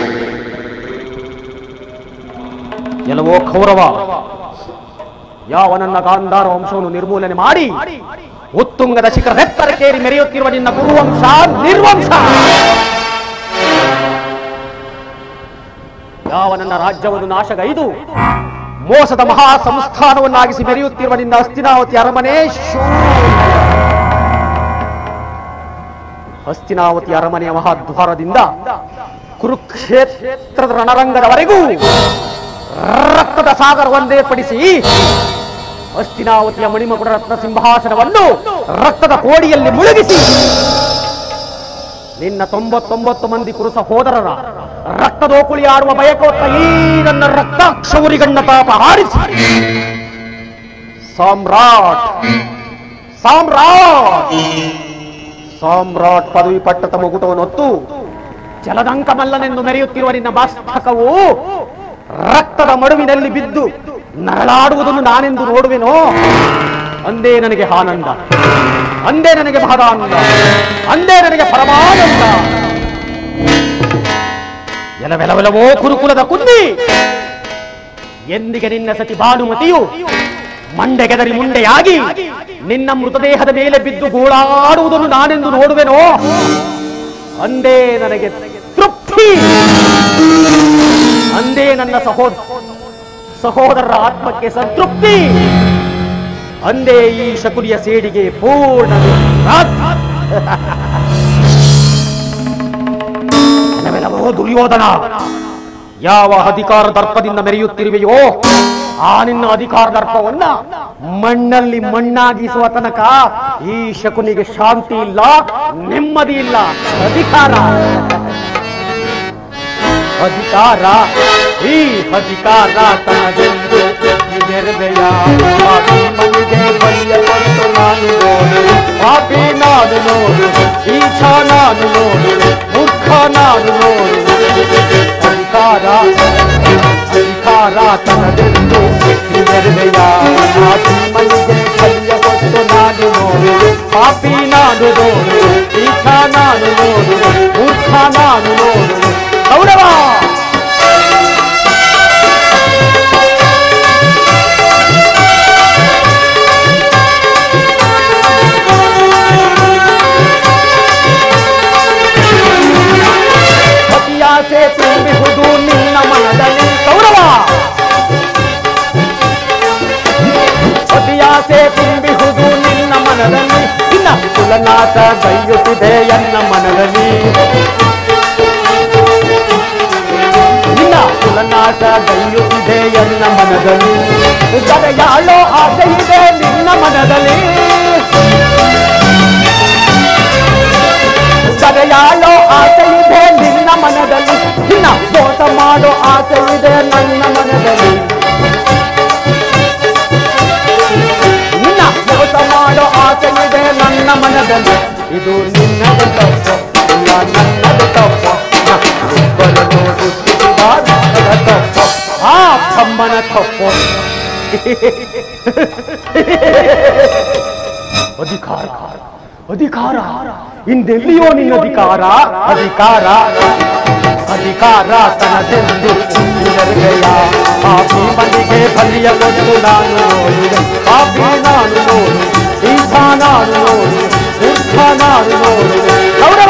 Speaker 2: ಎಲ್ಲವೋ ಕೌರವ, ಯಾವ ನನ್ನ ಗಾಂಧಾರ ವಂಶವನ್ನು ನಿರ್ಮೂಲನೆ ಮಾಡಿ ಉತ್ತುಂಗದ ಶಿಖರವೆತ್ತರಕ್ಕೇರಿ ಮೆರೆಯುತ್ತಿರುವ ನಿನ್ನ ಗುರುವಂಶ ನಿರ್ವಂಶ, ಯಾವ ನನ್ನ ರಾಜ್ಯವನ್ನು ನಾಶಗೈದು ಮೋಸದ ಮಹಾ ಸಂಸ್ಥಾನವನ್ನಾಗಿಸಿ ಮೆರೆಯುತ್ತಿರುವ ನಿನ್ನ ಹಸ್ತಿನಾವತಿ ಅರಮನೆ ಹಸ್ತಿನಾವತಿ ಅರಮನೆಯ ಮಹಾದ್ವಾರದಿಂದ ಕುರುಕ್ಷೇತ್ರದ ರಣರಂಗದವರೆಗೂ ರಕ್ತದ ಸಾಗರವನ್ನೇ ಪಡಿಸಿ ಹಸ್ತಿನಾವತಿಯ ಮಣಿಮಕುಡ ರತ್ನ ಸಿಂಹಾಸನವನ್ನು ರಕ್ತದ ಕೋಡಿಯಲ್ಲಿ ಮುಳುಗಿಸಿ ನಿನ್ನ 99 ಮಂದಿ ಕುರು ಸಹೋದರರ ರಕ್ತದೋಕುಳಿ ಆಡುವ ಬಯಕೋತ್ತ ಈ ನನ್ನ ರಕ್ತಾಕ್ಷೌರಿಗಣ್ಣ ತಾಪ ಹಾರಿಸಿ ಸಾಮ್ರಾಟ್ ಸಾಮ್ರಾಟ್ ಸಾಮ್ರಾಟ್ ಪದವಿ ಪಟ್ಟದ ಮುಗುಟವನ್ನು ಹೊತ್ತು ಜಲದಂಕ ಮಲ್ಲನೆಂದು ಮೆರೆಯುತ್ತಿರುವ ನಿನ್ನ ಮಸ್ತಕವು ರಕ್ತದ ಮಡುವಿನಲ್ಲಿ ಬಿದ್ದು ನರಳಾಡುವುದನ್ನು ನಾನೆಂದು ನೋಡುವೆನೋ, ಅಂದೇ ನನಗೆ ಆನಂದ, ಅಂದೇ ನನಗೆ ಮಹದಾನಂದ, ಅಂದೇ ನನಗೆ ಪರಮಾನಂದ. ಎಲವೆಲವೆಲವೋ ಕುರುಕುಲದ ಕುಂದಿ, ಎಂದಿಗೆ ನಿನ್ನ ಸತಿ ಭಾನುಮತಿಯು ಮಂಡೆಗೆದರಿ ಮುಂಡೆಯಾಗಿ ನಿನ್ನ ಮೃತದೇಹದ ಮೇಲೆ ಬಿದ್ದು ಗೋಳಾಡುವುದನ್ನು ನಾನೆಂದು ನೋಡುವೆನೋ, ಅಂದೇ ನನಗೆ ತೃಪ್ತಿ, ಅಂದೇ ನನ್ನ ಸಹೋದರರ ಆತ್ಮಕ್ಕೆ ಸಂತೃಪ್ತಿ, ಅಂದೇ ಈ ಶಕುನಿಯ ಸೇಡಿಗೆ ಪೂರ್ಣ ದುರ್ಯೋಧನ. ಯಾವ ಅಧಿಕಾರ ದರ್ಪದಿಂದ ಮೆರೆಯುತ್ತಿರುವೆಯೋ ಆ ನಿನ್ನ ಅಧಿಕಾರ ದರ್ಪವನ್ನ ಮಣ್ಣಲ್ಲಿ ಮಣ್ಣಾಗಿಸುವ ತನಕ ಈ ಶಕುನಿಗೆ ಶಾಂತಿ ಇಲ್ಲ, ನೆಮ್ಮದಿ ಇಲ್ಲ. ಅಧಿಕಾರ ಅಧಿಕಾರ ಈ ಅಧಿಕಾರ ತನಗೆಂದು ನೆರವೆಯ ಮನೆಗೆ ಬಲಿಯಪಟ್ಟು ನಾನು ನೋಡು, ಪಾಪಿ ನಾನು ನೋಡು, ಈಚ ನಾನು ನೋಡು, ಮೂರ್ಖ ನಾನು ನೋಡು. ಅಧಿಕಾರ ಅಧಿಕಾರ ತನಗೆಂದು ನೆರವೆಯ ಮನೆಗೆ ಬಲಿಯಪಟ್ಟು ನಾನು ನೋಡು, ಪಾಪಿ ನಾನು ನೋಡು, ಈಚ ನಾನು ನೋಡು, ಮೂರ್ಖ ನಾನು ನೋಡು. ಕೌರವ ಅತಿಯಾಸೆ ತುಂಬಿಹುದು ನಿನ್ನ ಮನದಲ್ಲಿ, ಕೌರವ ಅತಿಯಾಸೆ ತುಂಬಿಹುದು ನಿನ್ನ ಮನದಲ್ಲಿ, ನಿನ್ನ ಕುಲನಾಶ ಗೈಯುತ್ತಿದೆ ಎನ್ನ ಮನದಲ್ಲಿ, ಕುಲನಾಶ ಗೈಯುತ್ತಿದೆ ಎನ್ನ ಮನದಲ್ಲಿ, ಜರೆಯಾಳೋ ಆಸೆ ಇದೆ ನಿನ್ನ ಮನದಲ್ಲಿ, ಜರೆಯಾಳೋ ಆಸೆ ಇದೆ ನಿನ್ನ ಮನದಲ್ಲಿ, ನಿನ್ನ ಮೋಸ ಮಾಡೋ ಆಸೆ ಇದೆ ನನ್ನ ಮನದಲ್ಲಿ, ನಿನ್ನ ಮೋಸ ಮಾಡೋ ಆಸೆ ಇದೆ ನನ್ನ ಮನದಲ್ಲಿ. ಇದು ನಿನ್ನದು ತಪ್ಪು ಇಲ್ಲ ನನ್ನದು ತಪ್ಪು, ಆ ತಮ್ಮನ ತಪ್ಪು. ಅಧಿಕಾರ ಅಧಿಕಾರ ಇಂದೆಲ್ಲಿಯೋ ನಿನ್ನ ಅಧಿಕಾರ, ಅಧಿಕಾರ ಅಧಿಕಾರ ತನದೆಂದು ಪಾಪಿ ಮನೆಗೆ ಬಲಿಯ ಕೊಟ್ಟು ನಾನು ನೋಡಿದೆ, ಪಾಪಿ ನಾನು ನೋಡು, ಈಶ ನಾನು ನೋಡು, ಮೂರ್ಖ ನಾನು ನೋಡು. ಕೌರವ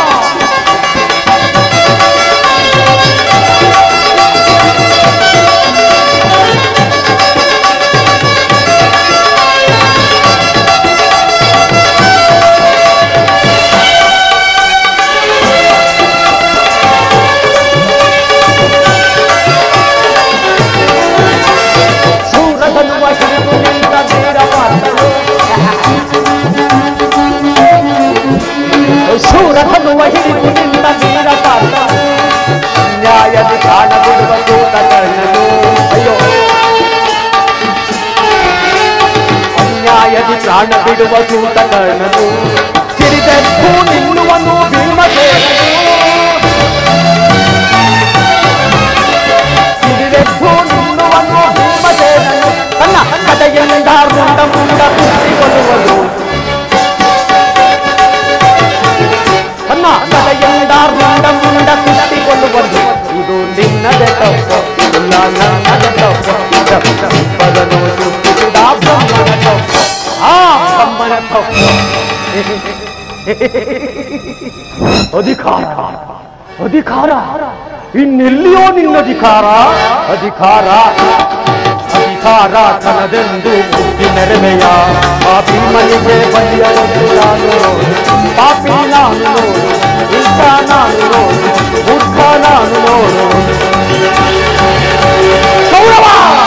Speaker 2: ಶೂರಧನುವ ಹಿಡಿದು ನಿನ್ನ ವೀರ ಪಾತ್ರ, ನ್ಯಾಯದಿ ಕಾಣ ಬಿಡುವ ಸೂತ ಕರ್ಣನು, ಅಯ್ಯೋ ಅನ್ಯಾಯದಿ ಪ್ರಾಣ ಬಿಡುವ ಸೂತ ಕರ್ಣನು, ಸಿರಿದೆದ್ದು ನಿಲ್ಲುವನು ಭೀಮಸೇನನು, ಸಿರಿದೆದ್ದು ನಿಲ್ಲುವನು ಭೀಮಸೇನನು, ತನ್ನ ಕಥೆಯಿಂದ ಮುಂಡ ಮುಂಡ ಕುಸಿಕೊಳ್ಳುವನು. ನನ್ನದೆ ತಪ್ಪು ಇಲ್ಲ ನನ್ನದೆ ತಪ್ಪು ಸಂಪದನು ಸೃಷ್ಟಿಸಿದ ಬ್ರಹ್ಮನ ತಪ್ಪು ಆ ಬ್ರಹ್ಮನ ತಪ್ಪು ಅಧಿಕಾರ ಅಧಿಕಾರ ಇನ್ನೆಲ್ಲಿಯೋ ನಿನ್ನಧಿಕಾರ ಅಧಿಕಾರ ಅಧಿಕಾರ ತನದೆಂದು ಬುದ್ಧಿ ನೆರವೆಯ ಪಾಪಿ ಮನೆಗೆ ಬಲಿಯಲು ನಾನು ಪಾಪಿ ನಾನು ನೋಡು ಇಂಥ ನಾನು ನೋಡು ಮೂರ್ಖ ನಾನು ನೋಡು ಕೌರವ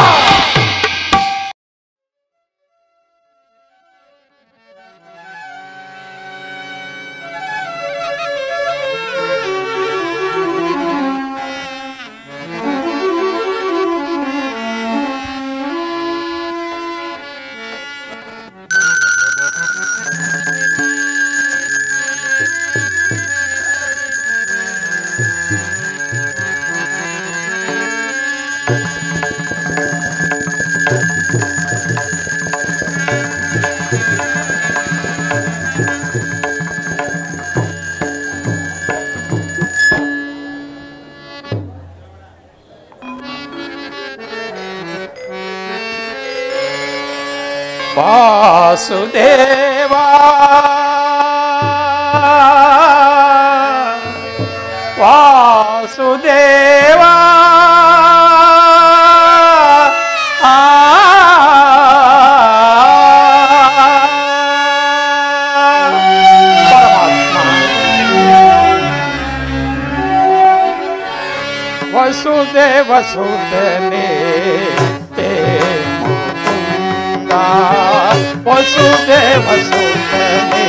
Speaker 4: ವಾಸುದೇವಾ ವಾಸುದೇವಾ ವಸುದೇವ ಸುತನೇ ವಸುದೇವ ಸುತನೇ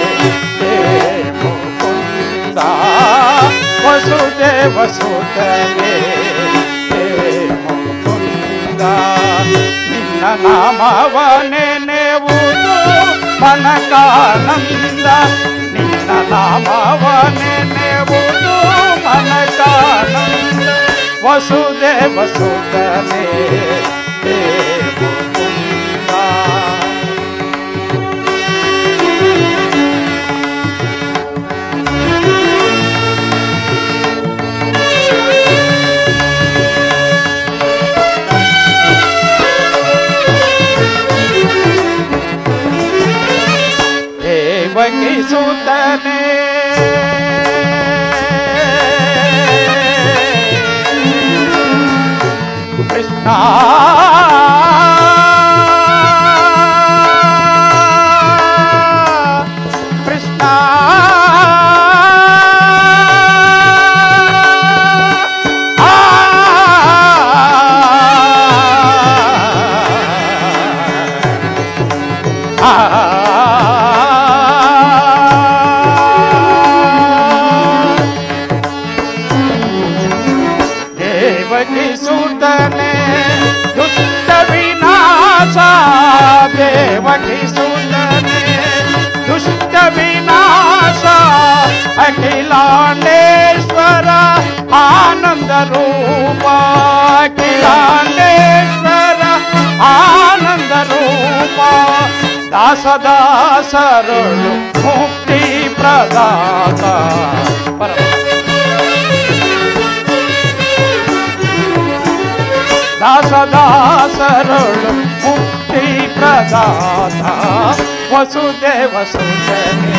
Speaker 4: ಮುಕುಂದ ವಸುದೇವ ಸುತನೇ ಮುಕುಂದ ನಿನ್ನ ನಾಮವನೇ ನೆನೆವುದು ಮನಕಾನಂದ ನಿನ್ನ ನಾಮವನೇ ನೆನೆವುದು ಮನಕಾನಂದ ವಸುದೇವ ಸುತನೇ ದೇವಕಿ ಸುತನೇ ಕೃಷ್ಣ ಕೃಷ್ಣ ದೇವಕಿ ಸುತನೇ ದುಷ್ಟ ವಿನಾಶ ದೇವಕಿ ಸುತನೇ ದುಷ್ಟ ವಿನಾಶ ಅಖಿಲಾಂಡೇಶ್ವರ ಆನಂದ ರೂಪ ಅಖಿಲಾಂಡೇಶ್ವರ ಆನಂದ ರೂಪ ದಾಸದಾಸರುಳು ಮುಕ್ತಿ ಪ್ರದಾತ ದಾಸದಾಸರುಳು ಮುಕ್ತಿ ಪ್ರದಾತ ವಸುದೇವ ಸುತನೇ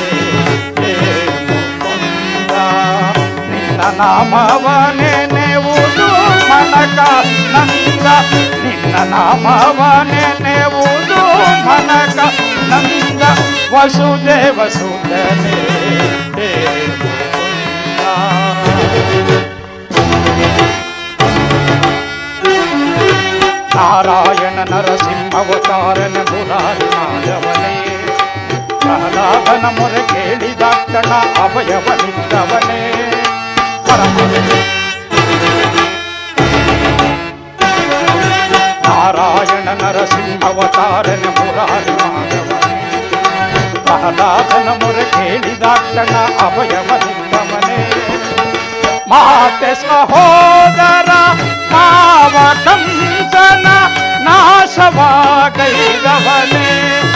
Speaker 4: ಮುಕುಂದ ನಿನ್ನ ನಾಮವನೇ ನೆನೆವುದು ಮನಕ ನಂದ ನಿನ್ನ ನಾಮವನೇ ನೆನೆವುದು ಮನಕ ನಂದ ವಸುದೇವ ಸುತನೇ ನಾರಾಯಣ ನರಸಿಂಹವತಾರನ ಮುರಾರಿ ಮಾಧವನೇ ಪ್ರಹ್ಲಾದನ ಮೊರೆ ಕೇಳಿದಾಕ್ಷಣ ಅಭಯವನಿದ್ದವನೇ ನಾರಾಯಣ ನರಸಿಂಹವತಾರನ ಮುರಾರಿ ಮಾಧವನೇ ಪ್ರಹ್ಲಾದನ ಮೊರೆ ಕೇಳಿದಾಕ್ಷಣ ಅಭಯವನಿದ್ದವನೇ ಮಾತೆ ಸಹೋದರ ಮಾವ ಕಂಸನ ನಾಶವಾಗೈದವನೇ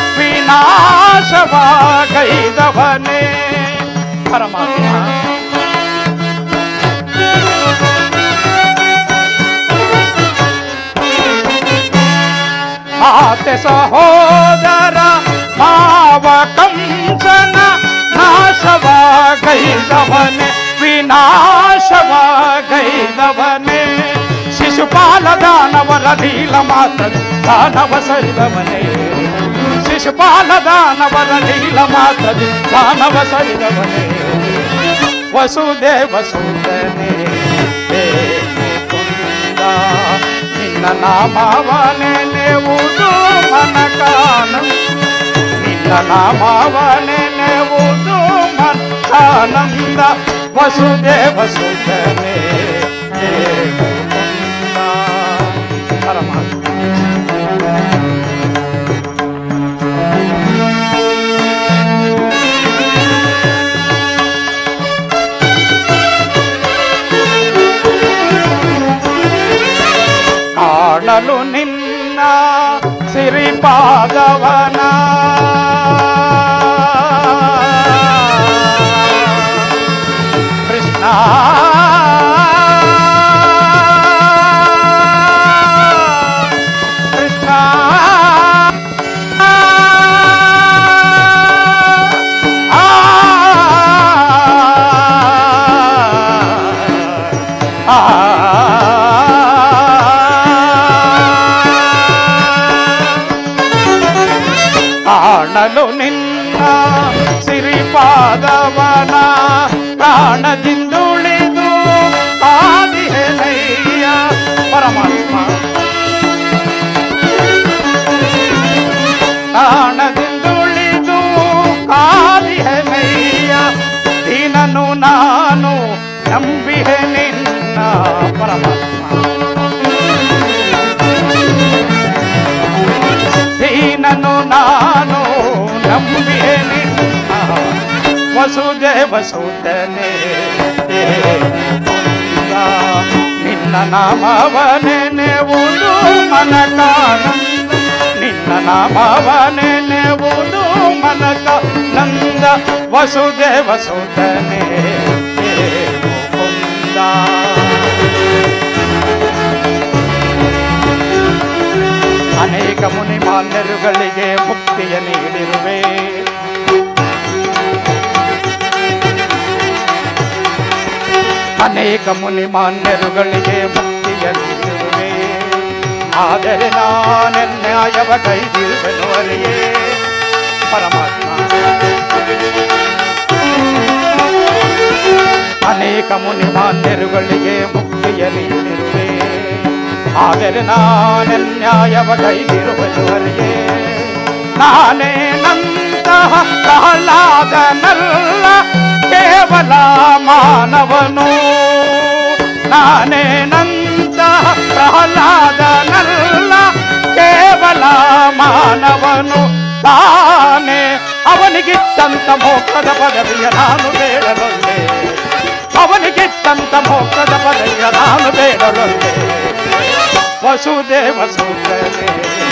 Speaker 4: ವಿನಾಶವಾಗೈದವನೇ ಪರಮಾತ್ಮ
Speaker 5: ಮಾತೆ ಸಹೋದರ ಮಾವ ಕಂಸನ ನಾಶವಾಗೈದವನೇ ವಿನಾಶವಾಗೈದವನೇ ಶಿಶುಪಾಲ ದಾನವರ ನೀಲ ಮಾತ ದಾನವ ಸರಿದವನೇ ಶಿಶುಪಾಲ ದಾನವರ ನೀಲ ಮಾತ ದಾನವ ಸರಿದವನೇ ವಸುದೇವ ಸೂತನೇ ಮುಕುಂದ ನಿನ್ನ ನಾಮವನೇ ನೆನೆಯುವುದು ಮನಕಾನಂದ ನಿನ್ನ ನಾಮವನೇ ನೆನೆಯುವುದು ಮನಕಾನಂದ ವಸುದೇವ ಸೂತನೇ ಮುಕುಂದ ಪರಮಾತ್ಮ ಕಾಣಲು ನಿನ್ನ ಸಿರಿಪಾದವನ ಕೃಷ್ಣ ಕೃಷ್ಣ ಕಾಣಲು ನಿನ್ನ ಸಿರಿಪಾದವನ ಪ್ರಾಣದಿಂದುಳಿದು ಕಾದಿಹೆನಯ್ಯ ಪರಮಾತ್ಮ ಪ್ರಾಣದಿಂದುಳಿದು ಕಾದಿಹೆನಯ್ಯ ದೀನನು ನಾನು ನಂಬಿಹೆ ನಿನ್ನ ಪರಮಾತ್ಮ ದೀನನು ನಾನು ನಂಬಿಹೆ ನಿನ್ನ ವಸುದೇವ ಸೂತನೇ ಮುಕುಂದ ನಿನ್ನ ನಾಮವನೇ ನೆನೆಯುವುದು ಮನಕಾನಂದ ನಿನ್ನ ನಾಮವನೇ ನೆನೆಯುವುದು ಮನಕಾನಂದ ವಸುದೇವ ಸೂತನೇ ಮುಕುಂದ ಅನೇಕ ಮುನಿ ಮಾನ್ಯರುಗಳಿಗೆ ಮುಕ್ತಿಯ ನೀಡಿರುವೆ ಅನೇಕ ಮುನಿ ಮಾನ್ಯರುಗಳಿಗೆ ಮುಕ್ತಿಯ ನೀಡಿರುವೆ ಆದರೆ ನಾನೆನ್ಯಾಯವ ಕೈದಿರುವೆನು ಅರಿಯೇ ಪರಮಾತ್ಮ ಅನೇಕ ಮುನಿ ಮಾನ್ಯರುಗಳಿಗೆ ಮುಕ್ತಿಯ ನೀಡಿರುವೆ ಆದರೆ ನಾನೆನ್ಯಾಯವ ಕೈದಿರುವೆನುವರೆಗೆ ನಾನೇನಂತಹ ಪ್ರಹ್ಲಾದನಲ್ಲ ಕೇವಲ ಮಾನವನು ನಾನೇನಂತಹ ಪ್ರಹ್ಲಾದನಲ್ಲ ಕೇವಲ ಮಾನವನು ತಾನೇ ಅವನಿಗಿತ್ತಂತ ಮೋಕ್ಷದ ಪದವಿಯ ನಾನು ಬೇಡಲೊಲ್ಲೆ ಅವನಿಗಿತ್ತಂತ ಮೋಕ್ಷದ ಪದವಿಯ ನಾನು ಬೇಡಲೊಲ್ಲೆ ವಸುದೇವ ಸೂತನೇ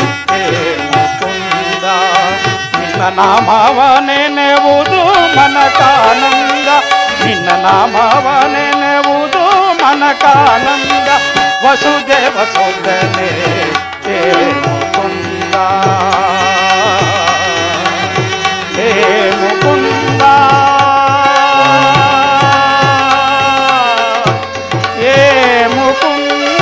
Speaker 5: ಮುಕುಂದ ನಿನ್ನ ನಾಮವನೇ ನೆನೆಯುವುದು ಮನಕಾನಂದ ನಿನ್ನ ನಾಮವನೇ ನೆನೆಯುವುದು ಮನಕಾನಂದ ವಸುದೇವ ಸೂತನೇ ಮುಕುಂದ ಮುಕುಂದ ಮುಕುಂದ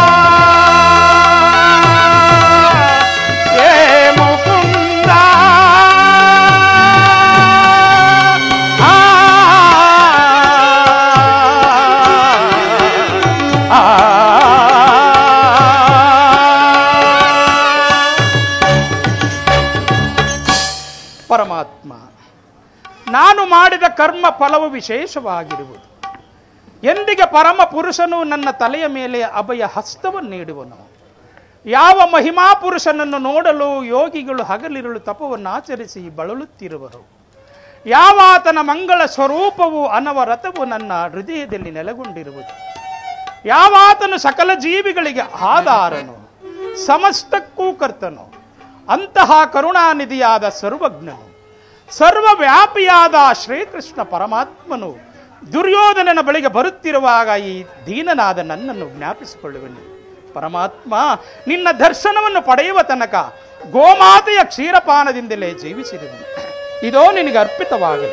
Speaker 5: ಪರಮಾತ್ಮ ನಾನು ಮಾಡಿದ ಕರ್ಮ ಫಲವು ವಿಶೇಷವಾಗಿರುವುದು ಎಂದಿಗೆ ಪರಮ ಪುರುಷನು ನನ್ನ ತಲೆಯ ಮೇಲೆ ಅಭಯ ಹಸ್ತವನ್ನು ನೀಡುವನು ಯಾವ ಮಹಿಮಾ ಪುರುಷನನ್ನು ನೋಡಲು ಯೋಗಿಗಳು ಹಗಲಿರುಳು ತಪವನ್ನು ಆಚರಿಸಿ ಬಳಲುತ್ತಿರುವರು ಯಾವ ಆತನ ಮಂಗಳ ಸ್ವರೂಪವು ಅನವರತವು ನನ್ನ ಹೃದಯದಲ್ಲಿ ನೆಲೆಗೊಂಡಿರುವುದು ಯಾವ ಆತನು ಸಕಲ ಜೀವಿಗಳಿಗೆ ಆಧಾರನು ಸಮಸ್ತಕ್ಕೂ ಕರ್ತನು ಅಂತಹ ಕರುಣಾನಿಧಿಯಾದ ಸರ್ವಜ್ಞನು ಸರ್ವವ್ಯಾಪಿಯಾದ ಶ್ರೀಕೃಷ್ಣ ಪರಮಾತ್ಮನು ದುರ್ಯೋಧನನ ಬಳಿಗೆ ಬರುತ್ತಿರುವಾಗ ಈ ದೀನನಾದ ನನ್ನನ್ನು ಜ್ಞಾಪಿಸಿಕೊಳ್ಳುವೆನು. ಪರಮಾತ್ಮ, ನಿನ್ನ ದರ್ಶನವನ್ನು ಪಡೆಯುವ ತನಕ ಗೋಮಾತೆಯ ಕ್ಷೀರಪಾನದಿಂದಲೇ ಜೀವಿಸಿರುವುದು. ಇದೋ ನಿನಗೆ ಅರ್ಪಿತವಾಗಲಿ.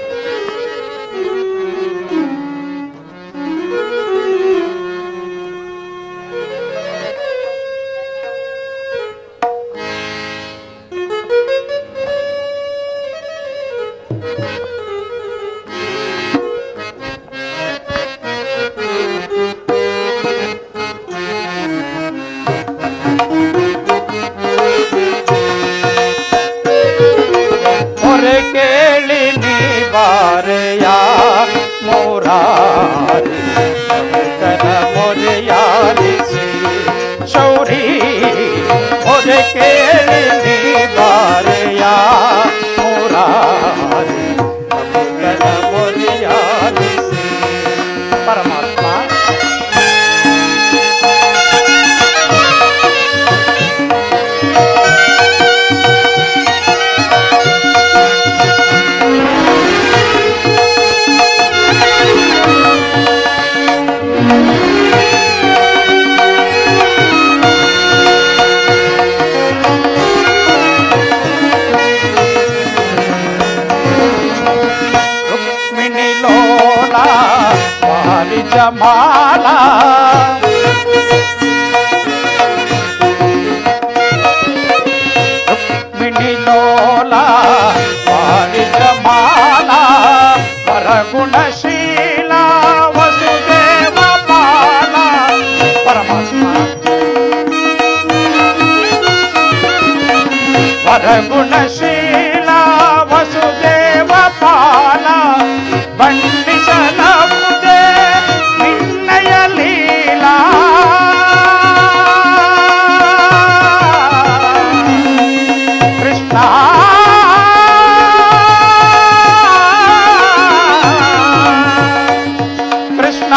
Speaker 4: ಕೇಳಿ ನೀ ಬಾರೆಯ ಮೋರಾರಿ ಮೊರೆಯಾಲಿಸಿ ಶೌರಿ ಮೊರೆ ಕೇಳಿ ನೀ ಬಾರೆಯ ಮೋರಾರಿ ಮೊರೆಯಾಲಿಸಿ. ಪರಮಾತ್ಮ ಜಮಾಲ ರುಕ್ಮಿಣಿ ಲೋಲ ವಾಲಿ ಜಮಾಲ ವರಗುಣಶೀಲ ವಸುದೇವ ಪಾಲ. ಪರಮಾತ್ಮ ವರಗುಣಶೀಲ ವಸುದೇವ ಪಾಲ ಬಣ್ಣಿಸಲವುದೇ ನಿನ್ನಯ ಲೀಲಾ. ಕೃಷ್ಣ ಕೃಷ್ಣ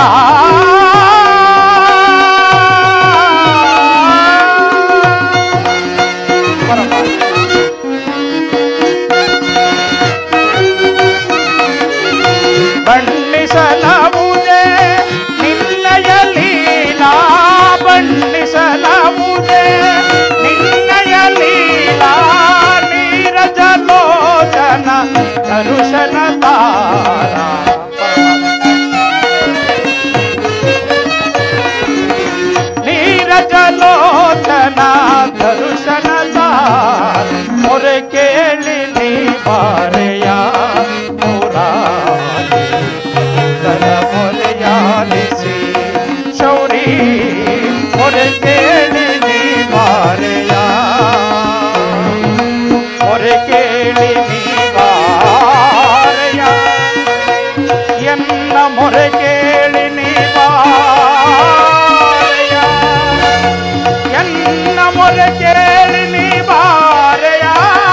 Speaker 4: ಬಣ್ಣಿಸಲವುದೇ ನಿನ್ನಯ ಲೀಲಾ. ಬಣ್ಣಿಸಲವುದೇ ನಿನ್ನಯ ಲೀಲಾ. ನೀರಜಲೋಚನ ದರುಶನ ತಾರ. ನೀರಜಲೋಚನ ದರುಶನ ತಾರ. ಮೊರೆ ಕೇಳಿ ನೀ ಬಾರೆಯ ಮುರಾರಿ ಮೊರೆಯಾಲಿಸಿ ಶೌರಿ ಮೊರೆ ಕೇಳಿ ನೀ ಬಾರೆಯ ಮೊರೆ ಕೇಳಿ ನೀ ಬಾರೆಯ ಎನ್ನ ಮೊರೆ ಕೇಳಿ ನೀ ಬಾರೆಯ ಎನ್ನ ಮೊರೆ ಕೇಳಿ ನೀ ಬಾರೆಯ.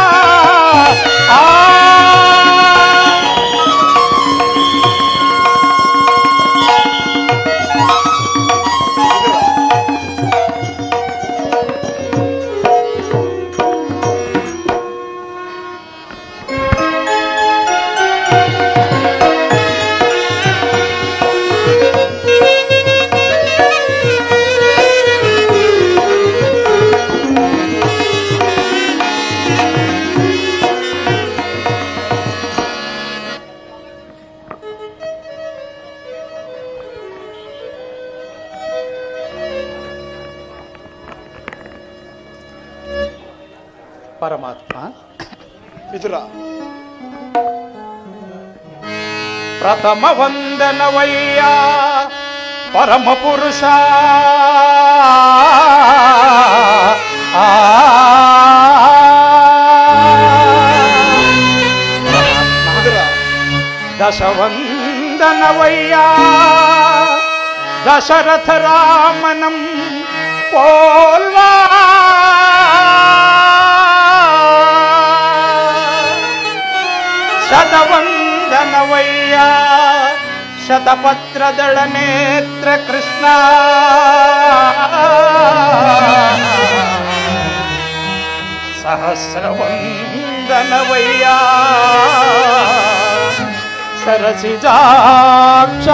Speaker 4: ಪರಮಾತ್ಮ
Speaker 3: ವಿದುರ
Speaker 5: ಪ್ರಥಮ ವಂದನವಯ್ಯ ಪರಮ ಪುರುಷ. ದಶವಂದನವಯ್ಯ ದಶರಥ ರಾಮನಂ ಪೋಲ್ವಾ. ಶತವಂದನವಯ್ಯ ಶತಪತ್ರದಳ ನೇತ್ರ ಕೃಷ್ಣ. ಸಹಸ್ರವಂದನವಯ್ಯ ಸರಸಿಜಾಕ್ಷ.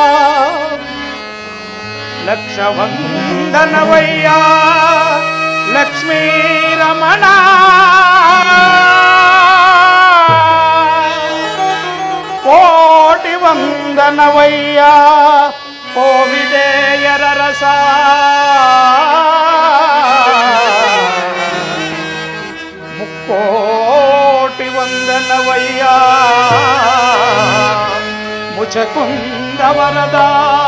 Speaker 5: ಲಕ್ಷವಂದನವಯ್ಯ ಲಕ್ಷ್ಮೀ ರಮಣ ಕೋಟಿ ವಂದನವಯ್ಯ ಕೋವಿದೆಯರ ರಸ ಮುಕ್ಕೋಟಿ ವಂದನವಯ್ಯ ಮುಚಕುಂದವರದ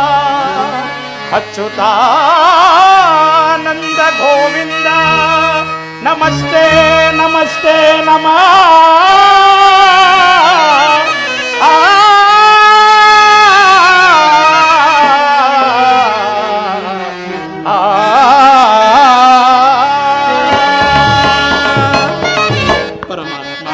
Speaker 5: ಅಚ್ಯುತಾನಂದ ಗೋವಿಂದ ನಮಸ್ತೆ ನಮಸ್ತೆ ನಮಃ ಪರಮಾತ್ಮ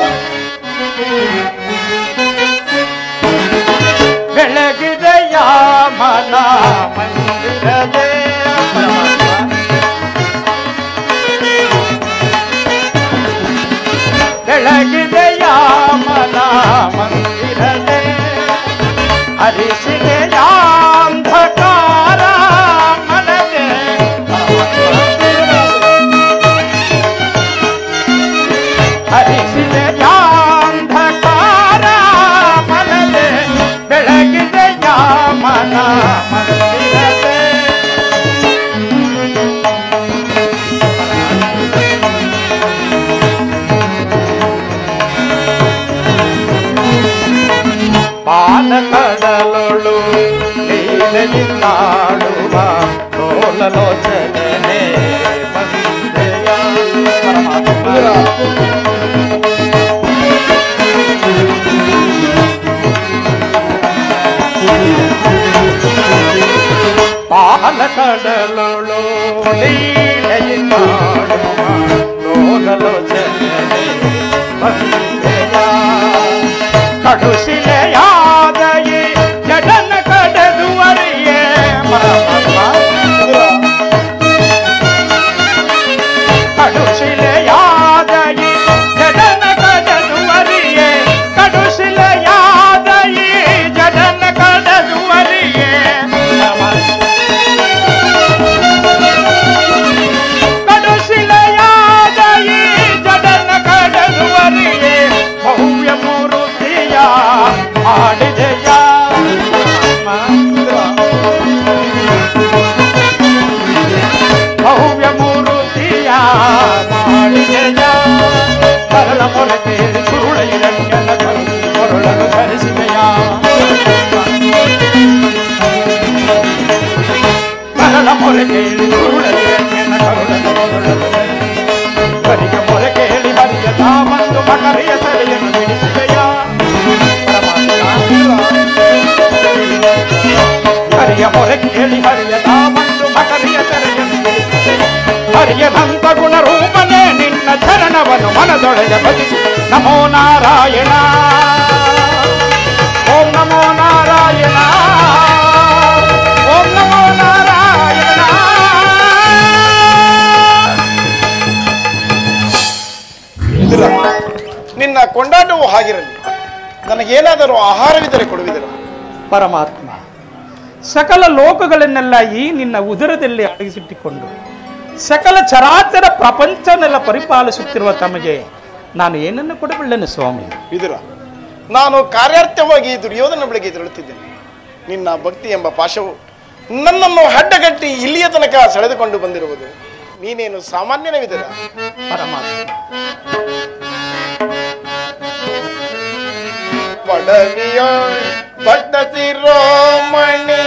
Speaker 5: ಬೆಳಗಿದೆಯ ಮನ ಮಂದಿರದೆ ಬೆಳಗಿದೆಯ ಮನ ಮಂದಿರದೆ ಹರಿಸಿದೆಯ ಅಂಧಕಾರ ಮನದೆ ಹರಿಸಿದೆಯ ಅಂಧಕಾರ ಮನದೆ ಬೆಳಗಿದೆಯ ಮನ ಮಂದಿರದೆ ಪಾಲಕಡಲೊಳು ಲೀಲೆಯಿಂದಾಡುವ ಲೋಲಲೋಚನೆ ಬಂದೆಯ ಪಾಲಕಡಲೊಳು ಲೀಲೆಯಿಂದಾಡುವ ಲೋಲಲೋಚನೆ ಬಂದೆಯ ಕಡುಶಿಲೆಯಾದಯಿ ಜಡನ ಕಡೆದುವರಿಯೇ ಕಡುಶಿಲೆಯಾದಯಿ ಜಡನ ಕಡೆದುವರಿಯೇ ಕಡುಶಿಲೆಯಾದಯಿ ಜಡನ ಕಡೆದುವರಿಯೇ ಕಡುಶಿಲೆಯಾದಯಿ ಜಡನ ಕಡೆದುವರಿಯೇ ಭವ್ಯ ಮೂರುತಿಯ ಮಾಡಿದೆಯ ಭವ್ಯ ಮೂರುತಿಯ ಮಾಡಿದೆಯ ಕರಳ ಮೊರಕೆ ಸುರುಳೈರಣ್ಯನ ಕೊರಳನ್ನು ಧರಿಸಿದೆಯ ಕರಳ ಮೊರಕೆ ಸುರುಳೈರಣ್ಯನ ಕೊರಳನ್ನು ಹರಿಯ ಮೊರೆ ಕೇಳಿ ಹರಿಯ ತಾಮಂದು ಮಕರಿಯ ಸರಿಯನ್ನು ಬಿಡಿಸಿದೆಯ ಹರಿಯ ಮೊರೆ ಕೇಳಿ ಹರಿಯ ತಾಮಂದು ಮಕರಿಯ ಸರಿಯನ್ನು ಬಿಡಿಸಿದೆಯ ಹರಿಯ ದಂತ ಗುಣ ರೂಪನೇ ನಿನ್ನ ಚರಣವನ್ನು ಮನದೊಳಗೆ ಭಜಿಸಿ ನಮೋ ನಾರಾಯಣ ಓಂ ನಮೋ ನಾರಾಯಣ ಓಂ ನಮೋ ನಾರಾಯಣ.
Speaker 6: ನಿನ್ನ ಕೊಂಡಾಟವು ಹಾಗಿರಲಿ, ನನಗೇನಾದರೂ ಆಹಾರವಿದ್ದರೆ ಕೊಡುವಿದರ?
Speaker 5: ಪರಮಾತ್ಮ, ಸಕಲ ಲೋಕಗಳನ್ನೆಲ್ಲ ಈ ನಿನ್ನ ಉದರದಲ್ಲಿ ಅಡಗಿಸಿಟ್ಟುಕೊಂಡು ಸಕಲ ಚರಾಚರ ಪ್ರಪಂಚನೆಲ್ಲ ಪರಿಪಾಲಿಸುತ್ತಿರುವ ತಮಗೆ ನಾನು ಏನನ್ನು ಕೊಡಬಲ್ಲೆನು ಸ್ವಾಮಿ?
Speaker 6: ವಿದುರ, ನಾನು ಕಾರ್ಯಾರ್ಥವಾಗಿ ದುರ್ಯೋಧನ ಬಳಿಗೆ ತೆರಳುತ್ತಿದ್ದೇನೆ. ನಿನ್ನ ಭಕ್ತಿ ಎಂಬ ಪಾಶವು ನನ್ನನ್ನು ಅಡ್ಡಗಟ್ಟಿ ಇಲ್ಲಿಯ ತನಕ ಸೆಳೆದುಕೊಂಡು ಬಂದಿರುವುದು. ನೀನೇನು ಸಾಮಾನ್ಯನ ವಿದುರ?
Speaker 5: ಪರಮಾತ್ಮ,
Speaker 6: ಪಡವಿಯ ಪಟ್ಟತಿರೋಮಣಿ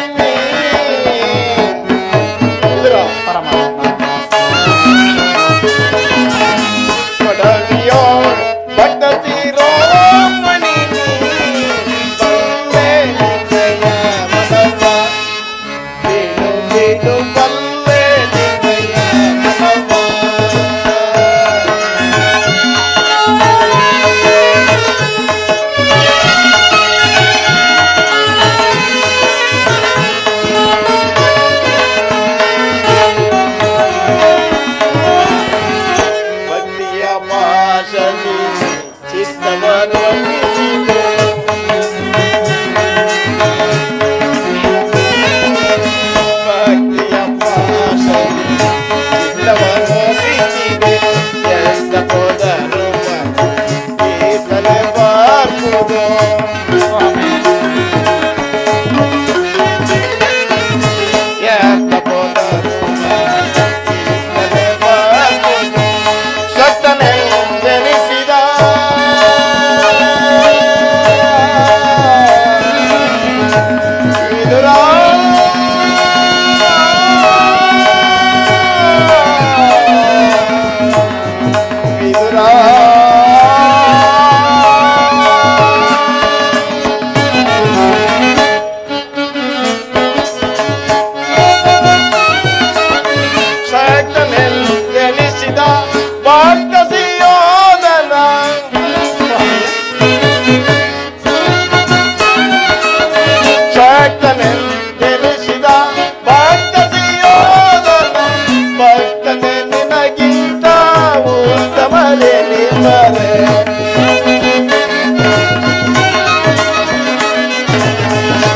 Speaker 6: ವಿದುರ,
Speaker 5: ಪರಮಾತ್ಮ,
Speaker 6: ಪಡವಿಯ ಪಟ್ಟತಿರೋಮಣಿ ಬಲ್ಲೆ ನಿಜಯ ಮನವ ಬೇಡು ಬೇಡು ಬಲ್ಲೆ ನಿಜಯ ಮನವ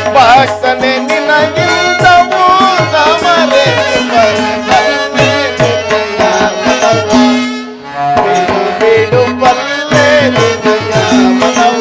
Speaker 6: ಭಕ್ತನೆ ನಿನಗಿಂತವೂ ಸಮರೆ ಬಿಡು ಬಲ್ಲೆ ನಿನಯ ಮನವ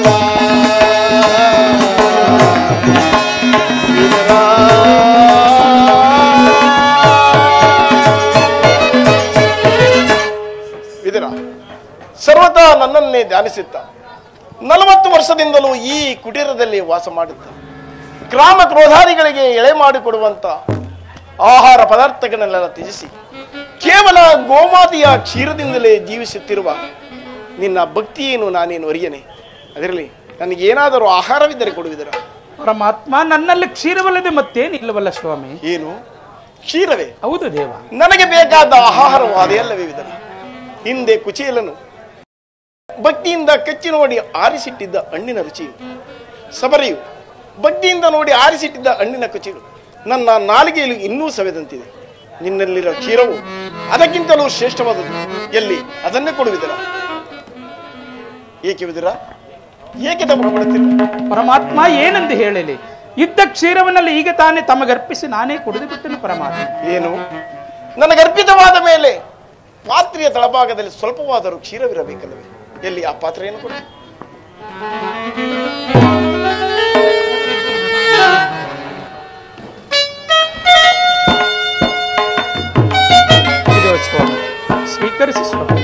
Speaker 6: ವಿದುರ ಸರ್ವತಾ ನನ್ನನ್ನೇ ಧ್ಯಾನಿಸುತ್ತ 40 ವರ್ಷದಿಂದಲೂ ಈ ಕುಟೀರದಲ್ಲಿ ವಾಸ ಮಾಡುತ್ತ ಗ್ರಾಮ ಕ್ರೋಧಾರಿಗಳಿಗೆ ಎಳೆ ಮಾಡಿಕೊಡುವಂತ ಆಹಾರ ಪದಾರ್ಥಗಳನ್ನೆಲ್ಲ ತ್ಯಜಿಸಿ ಕೇವಲ ಗೋಮಾತೆಯ ಕ್ಷೀರದಿಂದಲೇ ಜೀವಿಸುತ್ತಿರುವ ನಿನ್ನ ಭಕ್ತಿಯೇನು ನಾನೇನು ಅರಿಯನೆ. ಅದರಲ್ಲಿ ನನಗೇನಾದರೂ ಆಹಾರವಿದ್ದರೆ ಕೊಡುವಿದರ?
Speaker 5: ಪರಮಾತ್ಮ, ನನ್ನಲ್ಲಿ ಕ್ಷೀರವಲ್ಲದೆ ಮತ್ತೇನಿಲ್ಲವಲ್ಲ ಸ್ವಾಮಿ.
Speaker 6: ಏನು ಕ್ಷೀರವೇ?
Speaker 5: ಹೌದು ದೇವ.
Speaker 6: ನನಗೆ ಬೇಕಾದ ಆಹಾರವು ಅದೇ ಅಲ್ಲವೇ ವಿದರ? ಹಿಂದೆ ಕುಚೇಲನು ಭಕ್ತಿಯಿಂದ ಕಚ್ಚಿ ನೋಡಿ ಆರಿಸಿಟ್ಟಿದ್ದ ಹಣ್ಣಿನ ರುಚಿಯು, ಸಬರಿಯು ಭಕ್ತಿಯಿಂದ ನೋಡಿ ಆರಿಸಿಟ್ಟಿದ್ದ ಹಣ್ಣಿನ ಕುಚಿಯು ನನ್ನ ನಾಲಿಗೆಯಲ್ಲಿ ಇನ್ನೂ ಸವೆದಂತಿದೆ. ನಿನ್ನಲ್ಲಿರೋ ಕ್ಷೀರವು ಅದಕ್ಕಿಂತಲೂ ಶ್ರೇಷ್ಠವಾದದ್ದು. ಎಲ್ಲಿ ಅದನ್ನೇ ಕೊಡುವಿದರ? ಏಕೆ ವಿದುರ, ಏಕೆ ತಪ್ಪು ಮಾಡುತ್ತಿಲ್ಲ?
Speaker 5: ಪರಮಾತ್ಮ, ಏನೆಂದು ಹೇಳಲಿ? ಇದ್ದ ಕ್ಷೀರವನ್ನಲ್ಲಿ ಈಗ ತಾನೇ ತಮಗರ್ಪಿಸಿ ನಾನೇ ಕುಡಿದು ಬಿಟ್ಟನು ಪರಮಾತ್ಮ.
Speaker 6: ಏನು ನನಗರ್ಪಿತವಾದ ಮೇಲೆ ಪಾತ್ರೆಯ ತಳಭಾಗದಲ್ಲಿ ಸ್ವಲ್ಪವಾದರೂ ಕ್ಷೀರವಿರಬೇಕಲ್ಲವೇ? ಎಲ್ಲಿ ಆ ಪಾತ್ರೆಯನ್ನು ಕೊಡು.
Speaker 5: ಸ್ವೀಕರಿಸಿ ಸ್ವಾಮಿ.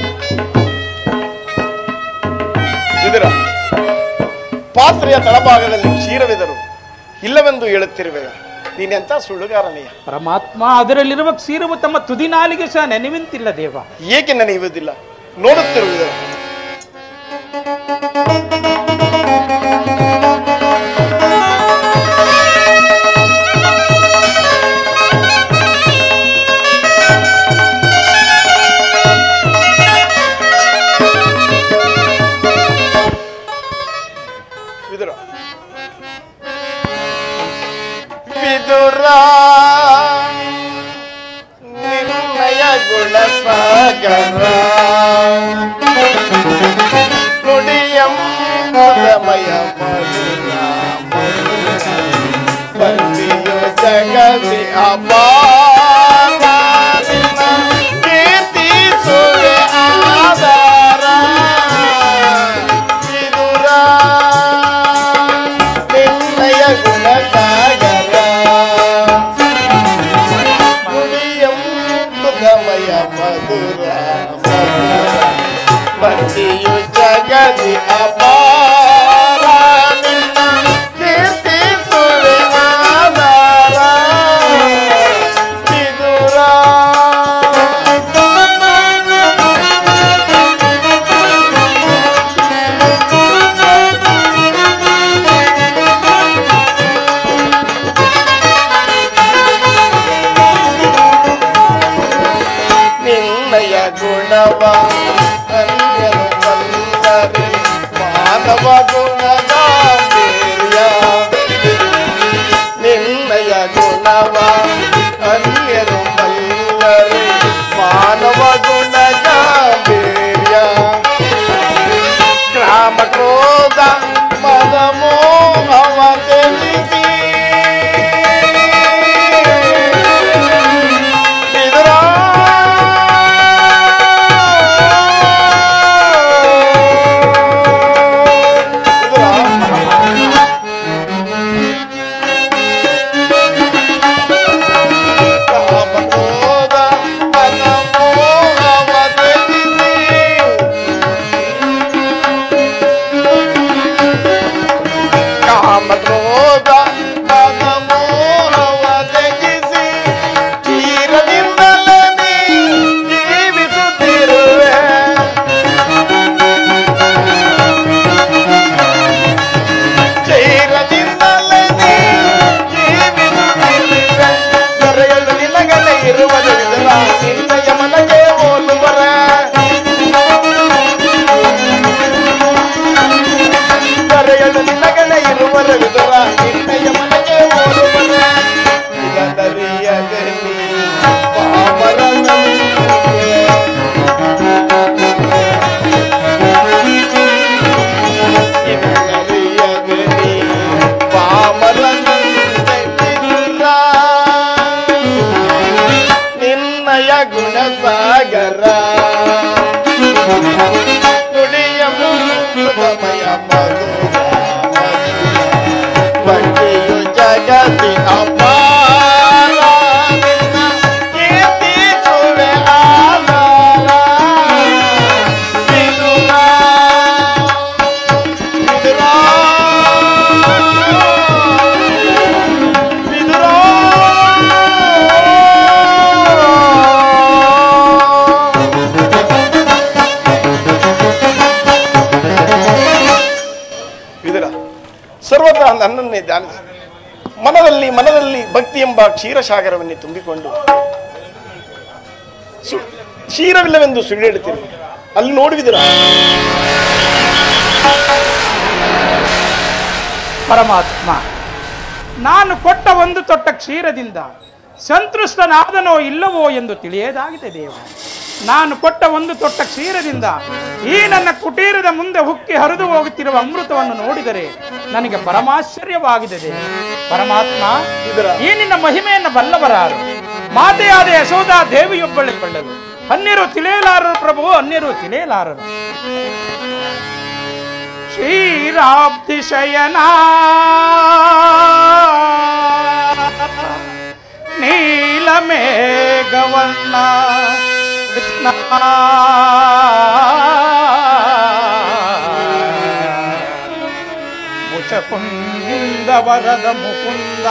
Speaker 6: ಇದರ ಪಾತ್ರೆಯ ತಳಭಾಗದಲ್ಲಿ ಕ್ಷೀರವಿದರು ಇಲ್ಲವೆಂದು ಹೇಳುತ್ತಿರುವೆ. ನೀನೆಂತ ಸುಳ್ಳುಗಾರನೆಯ?
Speaker 5: ಪರಮಾತ್ಮ, ಅದರಲ್ಲಿರುವ ಕ್ಷೀರವು ತಮ್ಮ ತುದಿನಾಲಿಗೆ ಸಹ ನೆನವಿಂತಿಲ್ಲ ದೇವ.
Speaker 6: ಏಕೆ ನೆನೆಯುವುದಿಲ್ಲ? ನೋಡುತ್ತಿರುವುದರ ವಿದುರ ನಿರ್ಣಯ ಗುಣ ಸಾಗರ ನುಡಿಯಮಯ ಬಂದಿಯು ಜಗದಿ ಅಪಾರ ಕೀರ್ತಿಸುವೆ ಆಧಾರ. ವಿದುರ ನಿರ್ಣಯ ಗುಣ ಸಾಗರ ನುಡಿಯಮಯ ಮಧುರ ಬಂದಿಯು ಜಗದಿ ಅಪಾರ ಕೀರ್ತಿಸುವೆ ಆಧಾರ. ವಿದುರ ನಿನ್ನಯ ಗುಣವ ಅನ್ಯನು ಬಲ್ಲರೆ ಮಾನವ ಗುಣದ ವೀರ್ಯ. ನಿನ್ನಯ ಗುಣವ ಅನ್ಯನು ಬಲ್ಲರೆ ಮಾನವ ಗುಣದ ವೀರ್ಯ. ಗ್ರಾಮ ಕ್ರೋಧ ಮದ ಮೋಹವ ತಿಳಿಸಿ ಜಗತಿ ಅಪಾರ ನಿನ್ನ ಕೀರ್ತಿಸುವೆ ಆಧಾರ. ವಿದುರ ವಿದುರ ವಿದುರ ವಿದುರ ಸರ್ವತಃ ನನ್ನನ್ನೇ ಧ್ಯಾನಿಸಿ ಮನದಲ್ಲಿ ಮನದಲ್ಲಿ ಭಕ್ತಿ ಎಂಬ ಕ್ಷೀರಸಾಗರವನ್ನೇ ತುಂಬಿಕೊಂಡು ಕ್ಷೀರವಿಲ್ಲವೆಂದು ಸುಳ್ಳಿಡುತ್ತೀರಿ. ಅಲ್ಲಿ ನೋಡುವಿದಿರ
Speaker 5: ಪರಮಾತ್ಮ, ನಾನು ಕೊಟ್ಟ ಒಂದು ತೊಟ್ಟ ಕ್ಷೀರದಿಂದ ಸಂತೃಷ್ಟನಾದನೋ ಇಲ್ಲವೋ ಎಂದು ತಿಳಿಯದಾಗಿದೆ ದೇವ. ನಾನು ಕೊಟ್ಟ ಒಂದು ತೊಟ್ಟ ಕ್ಷೀರದಿಂದ ಈ ನನ್ನ ಕುಟೀರದ ಮುಂದೆ ಹುಕ್ಕಿ ಹರಿದು ಹೋಗುತ್ತಿರುವ ಅಮೃತವನ್ನು ನೋಡಿದರೆ ನನಗೆ ಪರಮಾಶ್ಚರ್ಯವಾಗಿದೆ ದೇವ. ಪರಮಾತ್ಮ, ಈ ನಿನ್ನ ಮಹಿಮೆಯನ್ನು ಬಲ್ಲವರಾರು. ಮಾತೆಯಾದ ಯಶೋಧಾ ದೇವಿಯೊಬ್ಬಳೆ ಕೊಳ್ಳಲು ಅನ್ಯರು ತಿಳಿಯಲಾರರು ಪ್ರಭು, ಅನ್ಯರು ತಿಳಿಯಲಾರರು. ಶ್ರೀರಾಬ್ಧಿ ಶಯನ ನೀಲಮೇಘವನ್ನ ಕೃಷ್ಣ ಮುಚಕುಂದ ವರದ ಮುಕುಂದ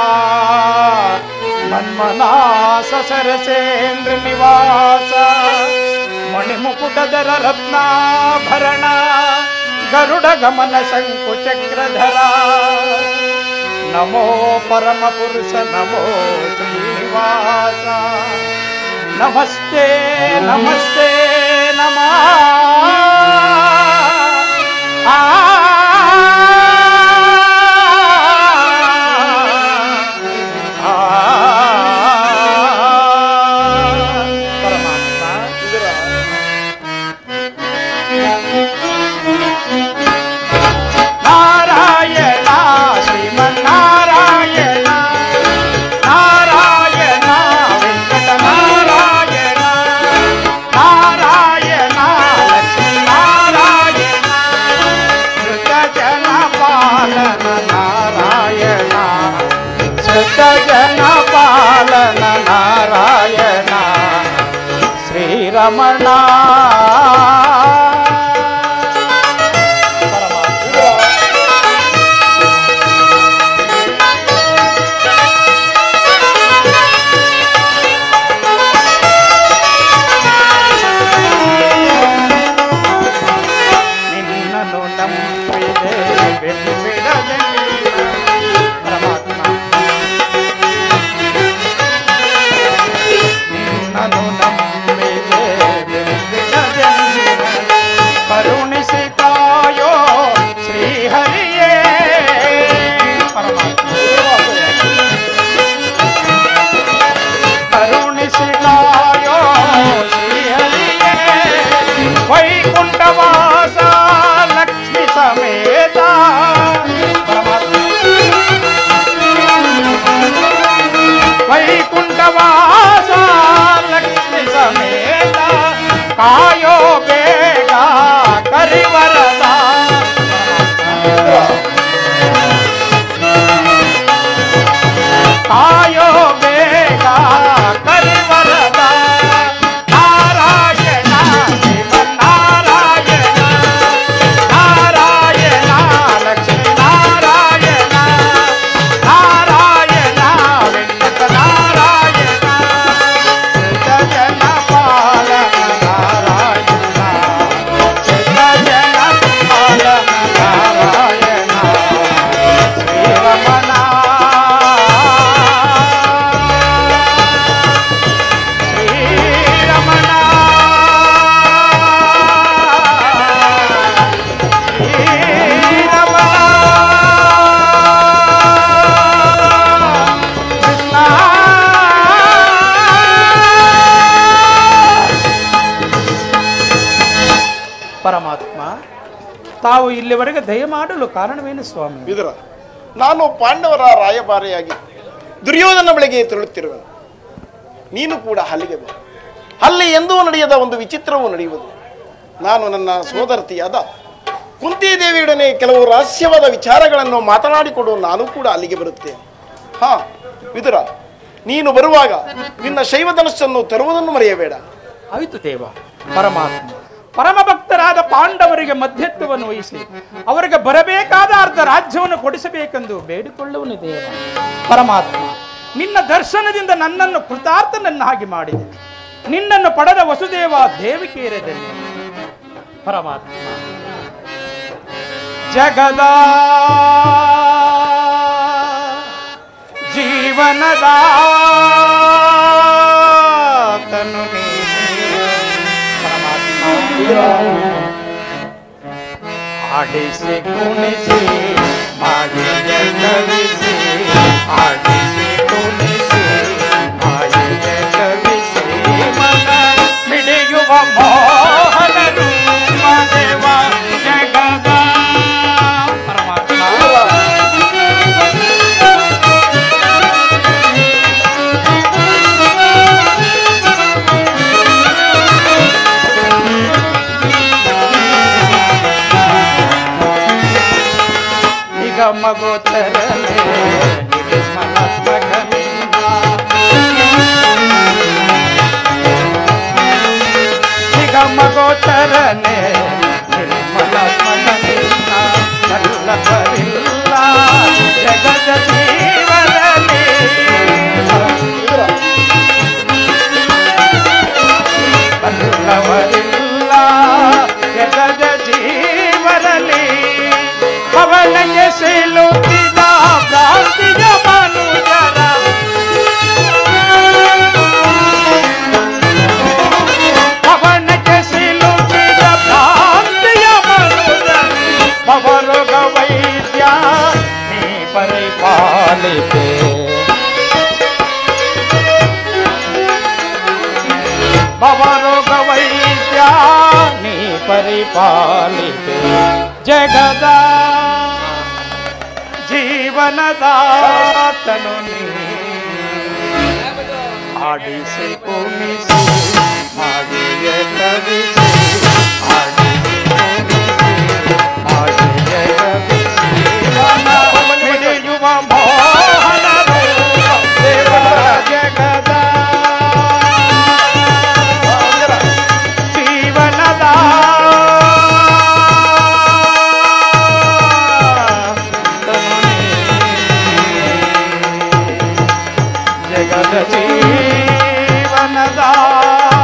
Speaker 5: ಮನ್ಮನಾಸ ಸರಸೇಂದ್ರ ನಿವಾಸ ಮಣಿಮುಕುಟದರ ರತ್ನಾಭರಣ ಗರುಡ ಗಮನ ಶಂಕು ಚಕ್ರಧರ ನಮೋ ಪರಮ ಪುರುಷ ನಮೋ ಶ್ರೀನಿವಾಸ ನಮಸ್ತೆ ನಮಸ್ತೆ ನಮಃ ಜನಪಾಲನ ನಾರಾಯಣ ಶ್ರೀರಮಣ. ನಿನ್ನನು ನಂಬಿದೆ ಬೆಂಬಿಡದೆ ಕರುಣಿಸಿ ಕಾಯೋ ಶ್ರೀಹರಿಯೇ. ಕರುಣಿಸಿ ಕಾಯೋ ಶ್ರೀಹರಿಯೇ. ವೈಕುಂಠವಾಸ ಲಕ್ಷ್ಮಿ ಸಮೇತ ವೈಕುಂಠವಾಸ ಲಕ್ಷ್ಮಿ ಸಮೇತ ಕಾಯೋ ಬೇಗ ಕರಿವರದ. ಕಾಯೋ ಬೇಗ ಕರಿವರದ. ನಾರಾಯಣ ಶ್ರೀಮನ್ನಾರಾಯಣ ನಾರಾಯಣ ಲಕ್ಷ್ಮೀ ನಾರಾಯಣ ನಾರಾಯಣ ವೆಂಕಟ ನಾರಾಯಣ ಜನ ಪಾಲನ ನಾರಾಯಣ ಜನ ಪಾಲನ ನಾರಾಯಣ ಶ್ರೀರಮಣ ಶ್ರೀರಮಣ ಶ್ರೀರಮಣ ಕೃಷ್ಣ. ಪರಮಾತ್ಮ, ತಾವು ಇಲ್ಲಿವರೆಗೆ ದಯಮಾಡಲು ಕಾರಣವೇನು ಸ್ವಾಮಿ?
Speaker 6: ವಿದುರ, ನಾನು ಪಾಂಡವರ ರಾಯಭಾರಿಯಾಗಿ ದುರ್ಯೋಧನ ಬಳಿಗೆ ತೆರಳುತ್ತಿರುವೆನು. ನೀನು ಕೂಡ ಅಲ್ಲಿಗೆ ಬಾ. ಅಲ್ಲಿ ಎಂದೂ ನಡೆಯದ ಒಂದು ವಿಚಿತ್ರವೂ ನಡೆಯುವುದು. ನಾನು ನನ್ನ ಸೋದರತಿಯಾದ ಕುಂತಿದೇವಿಯೊಡನೆ ಕೆಲವು ರಹಸ್ಯವಾದ ವಿಚಾರಗಳನ್ನು ಮಾತನಾಡಿಕೊಂಡು ನಾನು ಕೂಡ ಅಲ್ಲಿಗೆ ಬರುತ್ತೇನೆ. ಹಾ ವಿದುರ, ನೀನು ಬರುವಾಗ ನಿನ್ನ ಶೈವ ಧನಸ್ಸನ್ನು ತರುವುದನ್ನು ಮರೆಯಬೇಡ.
Speaker 5: ಆಯಿತು ದೇವ. ಪರಮಾತ್ಮ ಪರಮ ಭಕ್ತರಾದ ಪಾಂಡವರಿಗೆ ಮಧ್ಯತ್ವವನ್ನು ವಹಿಸಿ ಅವರಿಗೆ ಬರಬೇಕಾದ ಅರ್ಧ ರಾಜ್ಯವನ್ನು ಕೊಡಿಸಬೇಕೆಂದು ಬೇಡಿಕೊಳ್ಳುವನು ದೇವ. ಪರಮಾತ್ಮ, ನಿನ್ನ ದರ್ಶನದಿಂದ ನನ್ನನ್ನು ಕೃತಾರ್ಥನನ್ನಾಗಿ ಮಾಡಿದೆ. ನಿನ್ನನ್ನು ಪಡೆದ ವಸುದೇವ ದೇವಿಕೇರದಲ್ಲಿ ಪರಮಾತ್ಮ ಜಗದ ಜೀವನದ ತನು ಪರಮಾತ್ಮ ಆಡಿಸಿ ಕುಣಿಸಿ ಮಾಡಿದ ಕವಿಸಿ ಆಡಿಸಿ ಕುಣಿಸಿ ಮಾಡಿದ ಕವಿಸಿ ಮನ ಮಿಡಿಯುವ ಮೋಹನರು ಮದೇವ ಜಗದ ಪರಮಾತ್ಮ ಮಗೋಚರನೆ ಮಗೋಚರನೆ ಬಲ್ಲವರಿಲ್ಲ ಜಗದ ಜೀವನದಲ್ಲಿ ಬಲ್ಲವರಿಲ್ಲ ಜಗದ ಜೀವನದಲ್ಲಿ ಪವನಕ್ಕೆ ಸಿಲುಕಿದ ಭ್ರಾಂತಿಯ ಮನುಜರ ಪವನಕ್ಕೆ ಸಿಲುಕಿದ ಭ್ರಾಂತಿಯ ಮನುಜರ ಪವರೋಗ ವೈದ್ಯ ನೀ ಪರಿಪಾಲಿತೆ ಪವರೋಗ ವೈದ್ಯ ನೀ ಪರಿಪಾಲಿತೆ ಜಗದ ಜೀವನದಾತನು ಆಡಿಸಿ ಕುಣಿಸಿ ಮಾಡಿಯ ಕವಿಸಿ ಆಡಿಸಿ ಕುಣಿಸಿ ಮಾಡಿಯ ಕವಿಸಿ ಮಿಡಿಯುವ ಮೋಹನ ದೇವ ಜಗದ ಜೀವನದ ಜೀವನದ